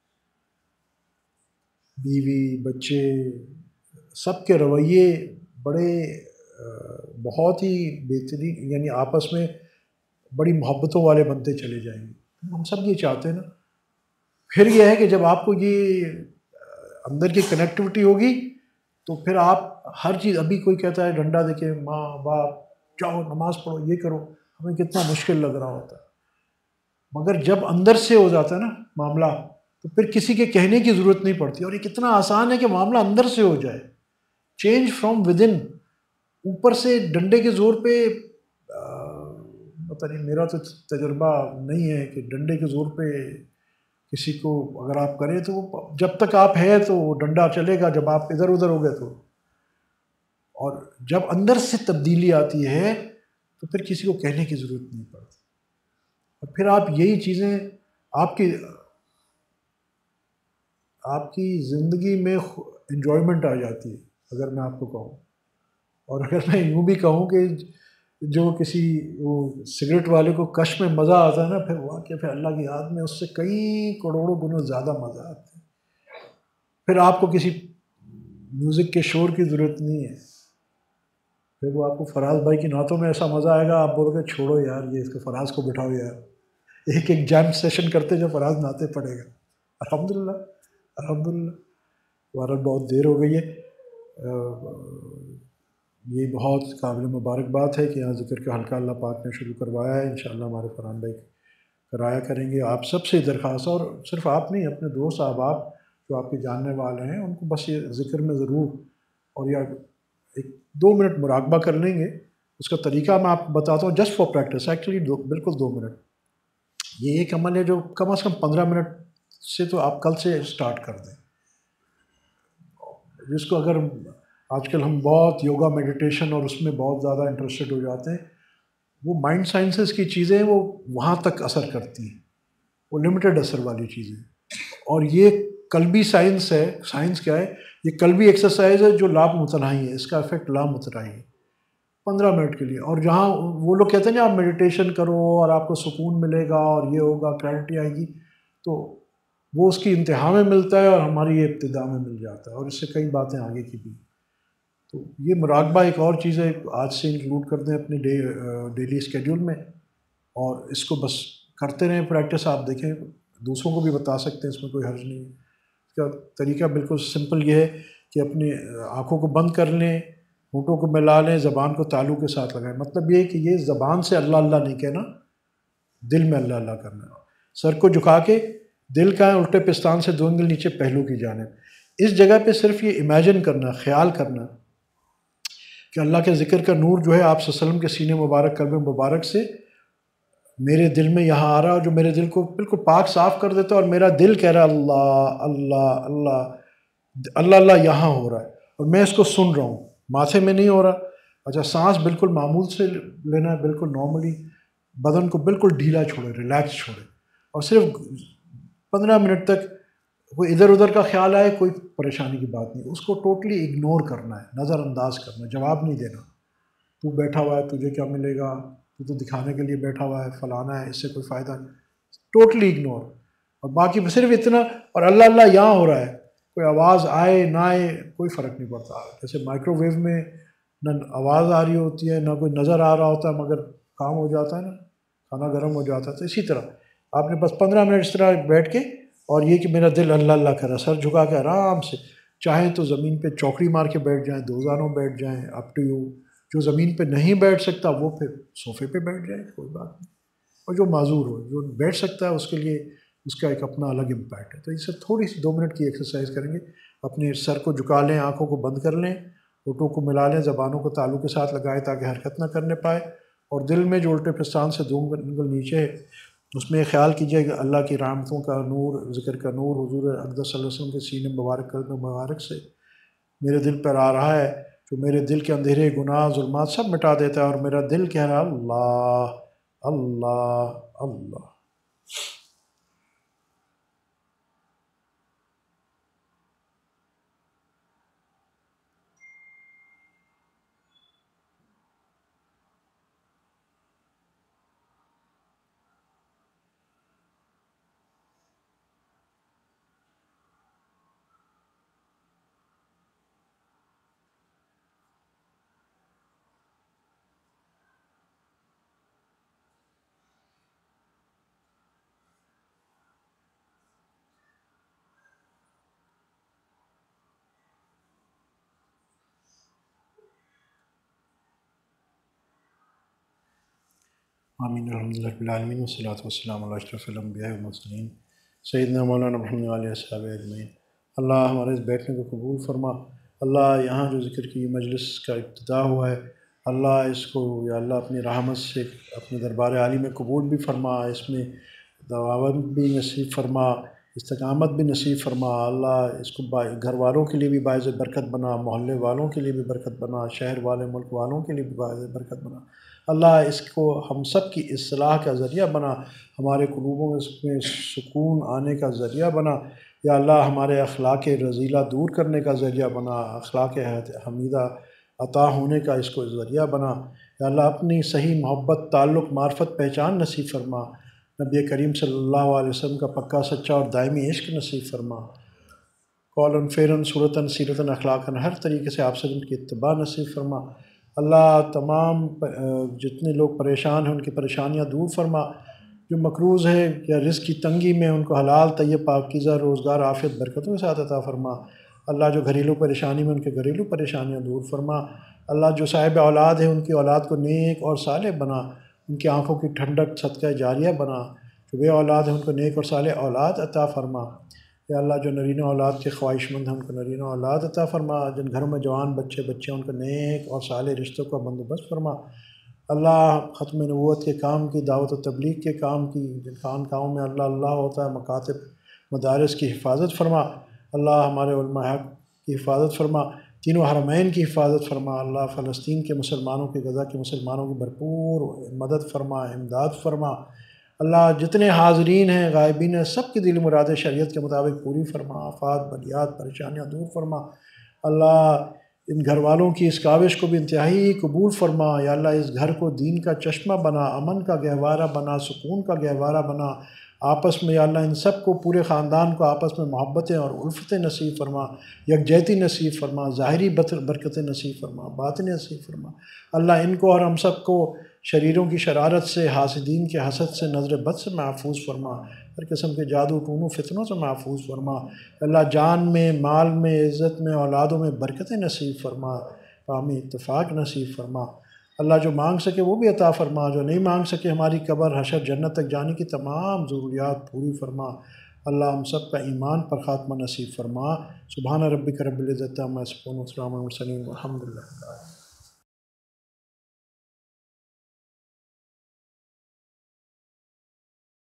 بیوی بچے سب کے رویے بڑے بہت ہی بہترین، یعنی آپس میں بڑی محبتوں والے بنتے چلے جائیں گے. ہم سب یہ چاہتے ہیں نا. پھر یہ ہے کہ جب آپ کو یہ اندر کی کنیکٹیوٹی ہوگی تو پھر آپ ہر چیز، ابھی کوئی کہتا ہے ڈنڈا دے کے ماں باپ جاؤ نماز پڑھو یہ کرو، ہمیں کتنا مشکل لگ رہا ہوتا ہے، مگر جب اندر سے ہو جاتا ہے نا معاملہ تو پھر کسی کے کہنے کی ضرورت نہیں پڑتی، اور یہ کتنا آسان ہے کہ معاملہ اندر سے ہو جائے، چینج فرام ود ان. اوپر سے ڈنڈے کے زور پہ پتہ نہیں، میرا تو تجربہ نہیں ہے کہ ڈنڈے کے زور پہ کسی کو اگر آپ کریں تو جب تک آپ ہے تو وہ ڈنڈا چلے گا، جب آپ ادھر ادھر ہو گئے تو. اور جب اندر سے تبدیلی آتی ہے تو پھر کسی کو کہنے کی ضرورت نہیں پڑتی، اور پھر آپ یہی چیزیں آپ کی آپ کی زندگی میں انجوائمنٹ آ جاتی ہے اگر میں آپ کو کہوں. اور اگر میں یوں بھی کہوں کہ جو کسی وہ سگریٹ والے کو کش میں مزہ آتا ہے نا، پھر واقعہ پھر اللہ کی یاد میں اس سے کئی کروڑوں گنا زیادہ مزہ آتا ہے. پھر آپ کو کسی میوزک کے شور کی ضرورت نہیں ہے، پھر وہ آپ کو فراز بھائی کی نعتوں میں ایسا مزہ آئے گا، آپ بولو گے چھوڑو یار یہ اس کو فراز کو بٹھاؤ یار، ایک ایک جیم سیشن کرتے جو فراز نعتیں پڑے گا. الحمدللہ الحمدللہ. بہرحال بہت دیر ہو گئی ہے. یہ بہت قابل مبارک بات ہے کہ یہاں ذکر کا حلقہ اللہ پاک نے شروع کروایا ہے. انشاءاللہ ہمارے فرحان بھائی کرایا کریں گے. آپ سب سے درخواست، اور صرف آپ نہیں، اپنے دوست احباب جو آپ کے جاننے والے ہیں ان کو بس یہ ذکر میں ضرور، اور یا ایک دو منٹ مراقبہ کر لیں گے. اس کا طریقہ میں آپ کو بتاتا ہوں، جسٹ فار پریکٹس. ایکچولی دو بالکل دو منٹ. یہ ایک عمل ہے جو کم از کم پندرہ منٹ سے تو آپ کل سے اسٹارٹ کر دیں، جس کو اگر آج کل ہم بہت یوگا میڈیٹیشن اور اس میں بہت زیادہ انٹرسٹڈ ہو جاتے ہیں، وہ مائنڈ سائنسز کی چیزیں وہ وہاں تک اثر کرتی ہیں، وہ لمیٹڈ اثر والی چیزیں. اور یہ قلبی سائنس ہے. سائنس کیا ہے؟ یہ قلبی ایکسرسائز ہے جو لا متناہی ہے، اس کا افیکٹ لا متناہی ہے پندرہ منٹ کے لیے. اور جہاں وہ لوگ کہتے ہیں نا آپ میڈیٹیشن کرو اور آپ کو سکون ملے گا اور یہ ہوگا، کلیئرٹی آئے گی، تو وہ اس کی انتہا میں ملتا ہے اور ہماری یہ ابتدا میں مل جاتا ہے، اور اس سے کئی باتیں آگے کی بھی. تو یہ مراقبہ ایک اور چیز ہے، آج سے انکلوڈ کر دیں اپنے ڈے ڈیلی اسکیڈول میں، اور اس کو بس کرتے رہیں پریکٹس. آپ دیکھیں دوسروں کو بھی بتا سکتے ہیں، اس میں کوئی حرج نہیں ہے. اس کا طریقہ بالکل سمپل یہ ہے کہ اپنی آنکھوں کو بند کر لیں، ہونٹوں کو ملا لیں، زبان کو تالو کے ساتھ لگائیں. مطلب یہ ہے کہ یہ زبان سے اللہ اللہ نہیں کہنا، دل میں اللہ اللہ کرنا. سر کو جھکا کے دل کا ہے الٹے پستان سے دو انگل نیچے پہلو کی جانب. اس جگہ پہ صرف یہ امیجن کرنا، خیال کرنا کہ اللہ کے ذکر کا نور جو ہے آپ صلی اللہ علیہ وسلم کے سینے مبارک، قلب مبارک سے میرے دل میں یہاں آ رہا ہے، جو میرے دل کو بالکل پاک صاف کر دیتا ہے، اور میرا دل کہہ رہا ہے اللہ اللہ اللہ اللہ اللہ یہاں ہو رہا ہے، اور میں اس کو سن رہا ہوں. ماتھے میں نہیں ہو رہا. اچھا، سانس بالکل معمول سے لینا ہے، بالکل نارملی. بدن کو بالکل ڈھیلا چھوڑے، ریلیکس چھوڑے، اور صرف پندرہ منٹ تک کوئی ادھر ادھر کا خیال آئے، کوئی پریشانی کی بات نہیں، اس کو ٹوٹلی اگنور کرنا ہے، نظر انداز کرنا ہے، جواب نہیں دینا. تو بیٹھا ہوا ہے، تجھے کیا ملے گا، تو تو دکھانے کے لیے بیٹھا ہوا ہے، فلانا ہے، اس سے کوئی فائدہ نہیں. Totally ignore. اور باقی صرف اتنا، اور اللہ اللہ یہاں ہو رہا ہے، کوئی آواز آئے نہ آئے کوئی فرق نہیں پڑتا. جیسے مائکرو ویو میں نہ آواز آ رہی ہوتی ہے نہ کوئی نظر آ رہا ہوتا ہے، مگر کام ہو جاتا ہے نا، کھانا گرم ہو جاتا ہے. تو اسی طرح آپ نے بس پندرہ منٹ اس طرح بیٹھ کے، اور یہ کہ میرا دل اللہ اللہ کر رہا، سر جھکا کے آرام سے. چاہیں تو زمین پہ چوکڑی مار کے بیٹھ جائیں، دو زانوں بیٹھ جائیں، اپ ٹو یو. جو زمین پہ نہیں بیٹھ سکتا وہ پھر صوفے پہ بیٹھ جائے، کوئی بات نہیں. اور جو معذور ہو، جو بیٹھ سکتا ہے، اس کے لیے اس کا ایک اپنا الگ امپیکٹ ہے. تو اس سے تھوڑی سی دو منٹ کی ایکسرسائز کریں گے. اپنے سر کو جھکا لیں، آنکھوں کو بند کر لیں، ہونٹوں کو ملا لیں، زبانوں کو تالو کے ساتھ لگائیں تاکہ حرکت نہ کرنے پائے. اور دل میں جو الٹے پستان سے دو انگل نیچے ہے، اس میں خیال کیجیے کہ اللہ کی رحمتوں کا نور، ذکر کا نور حضور اقدس صلی اللہ علیہ وسلم کے سینے مبارک، قلب مبارک سے میرے دل پر آ رہا ہے، جو میرے دل کے اندھیرے گناہ ظلمات سب مٹا دیتا ہے، اور میرا دل کہہ رہا ہے اللہ اللہ اللہ. آمین. الحمد للہ رب العالمین، والصلاۃ والسلام علی اشرف الانبیاء والمرسلین سیدنا مولانا محمد علیہ السلام اجمعین۔ اللہ ہمارے اس بیٹھنے کو قبول فرما۔ اللہ یہاں جو ذکر کی مجلس کا ابتدا ہوا ہے، اللہ اس کو یا اللہ اپنی رحمت سے اپنے دربار عالی میں قبول بھی فرما، اس میں دعوت بھی نصیب فرما، استقامت بھی نصیب فرما۔ اللہ اس کو گھر والوں کے لیے بھی باعث برکت بنا، محلے والوں کے لیے بھی برکت بنا، شہر والے ملک والوں کے لیے بھی باعث برکت بنا۔ اللہ اس کو ہم سب کی اصلاح کا ذریعہ بنا، ہمارے قلوبوں میں سکون آنے کا ذریعہ بنا۔ یا اللہ ہمارے اخلاق رذیلہ دور کرنے کا ذریعہ بنا، اخلاق حمیدہ عطا ہونے کا اس کو ذریعہ بنا۔ یا اللہ اپنی صحیح محبت، تعلق، معرفت، پہچان نصیب فرما۔ نبی کریم صلی اللہ علیہ وسلم کا پکا سچا اور دائمی عشق نصیب فرما۔ قولاً فعلاً صورتاً سیرتاً اخلاقاً ہر طریقے سے آپ سب کی اتباع نصیب فرما۔ اللہ تمام جتنے لوگ پریشان ہیں ان کی پریشانیاں دور فرما، جو مقروض ہے یا رزق کی تنگی میں ان کو حلال طیب پاکیزہ روزگار عافیت برکتوں کے ساتھ عطا فرما۔ اللہ جو گھریلو پریشانی میں ان کے گھریلو پریشانیاں دور فرما۔ اللہ جو صاحب اولاد ہے ان کی اولاد کو نیک اور صالح بنا، ان کی آنکھوں کی ٹھنڈک صدقہ جاریہ بنا۔ جو بے اولاد ہیں ان کو نیک اور صالح اولاد عطا فرما۔ یا اللہ جو نرینہ اولاد کے خواہش مند ہیں ان کو نرینہ اولاد عطا فرما۔ جن گھروں میں جوان بچے بچے ہیں ان کو نیک اور صالح رشتوں کا بندوبست فرما۔ اللہ ختم نبوت کے کام کی، دعوت و تبلیغ کے کام کی، جن خانقاہوں میں اللہ اللہ ہوتا ہے، مکاتب مدارس کی حفاظت فرما۔ اللہ ہمارے علماء حق کی حفاظت فرما، تینوں حرمین کی حفاظت فرما۔ اللہ فلسطین کے مسلمانوں کے، غزہ کے مسلمانوں کی بھرپور مدد فرما، امداد فرما۔ اللہ جتنے حاضرین ہیں غائبین ہیں سب کی دل مراد شریعت کے مطابق پوری فرما، آفات بلیات پریشانیاں دور فرما۔ اللہ ان گھر والوں کی اس کاوش کو بھی انتہائی قبول فرما۔ یا اللہ اس گھر کو دین کا چشمہ بنا، امن کا گہوارہ بنا، سکون کا گہوارہ بنا۔ آپس میں یا اللہ ان سب کو، پورے خاندان کو آپس میں محبتیں اور الفتیں نصیب فرما، یکجہتی نصیب فرما، ظاہری برکتیں نصیب فرما، باطنی نصیب فرما۔ اللہ ان کو اور ہم سب کو شریروں کی شرارت سے، حاسدین کے حسد سے، نظر بد سے محفوظ فرما، ہر قسم کے جادو ٹونوں فتنوں سے محفوظ فرما۔ اللہ جان میں، مال میں، عزت میں، اولادوں میں برکتیں نصیب فرما، باہمی اتفاق نصیب فرما۔ اللہ جو مانگ سکے وہ بھی عطا فرما، جو نہیں مانگ سکے ہماری قبر حشر جنت تک جانے کی تمام ضروریات پوری فرما۔ اللہ ہم سب کا ایمان پر خاتمہ نصیب فرما۔ سبحان ربک رب العزت عما یصفون وسلام علی المرسلین والحمد للہ۔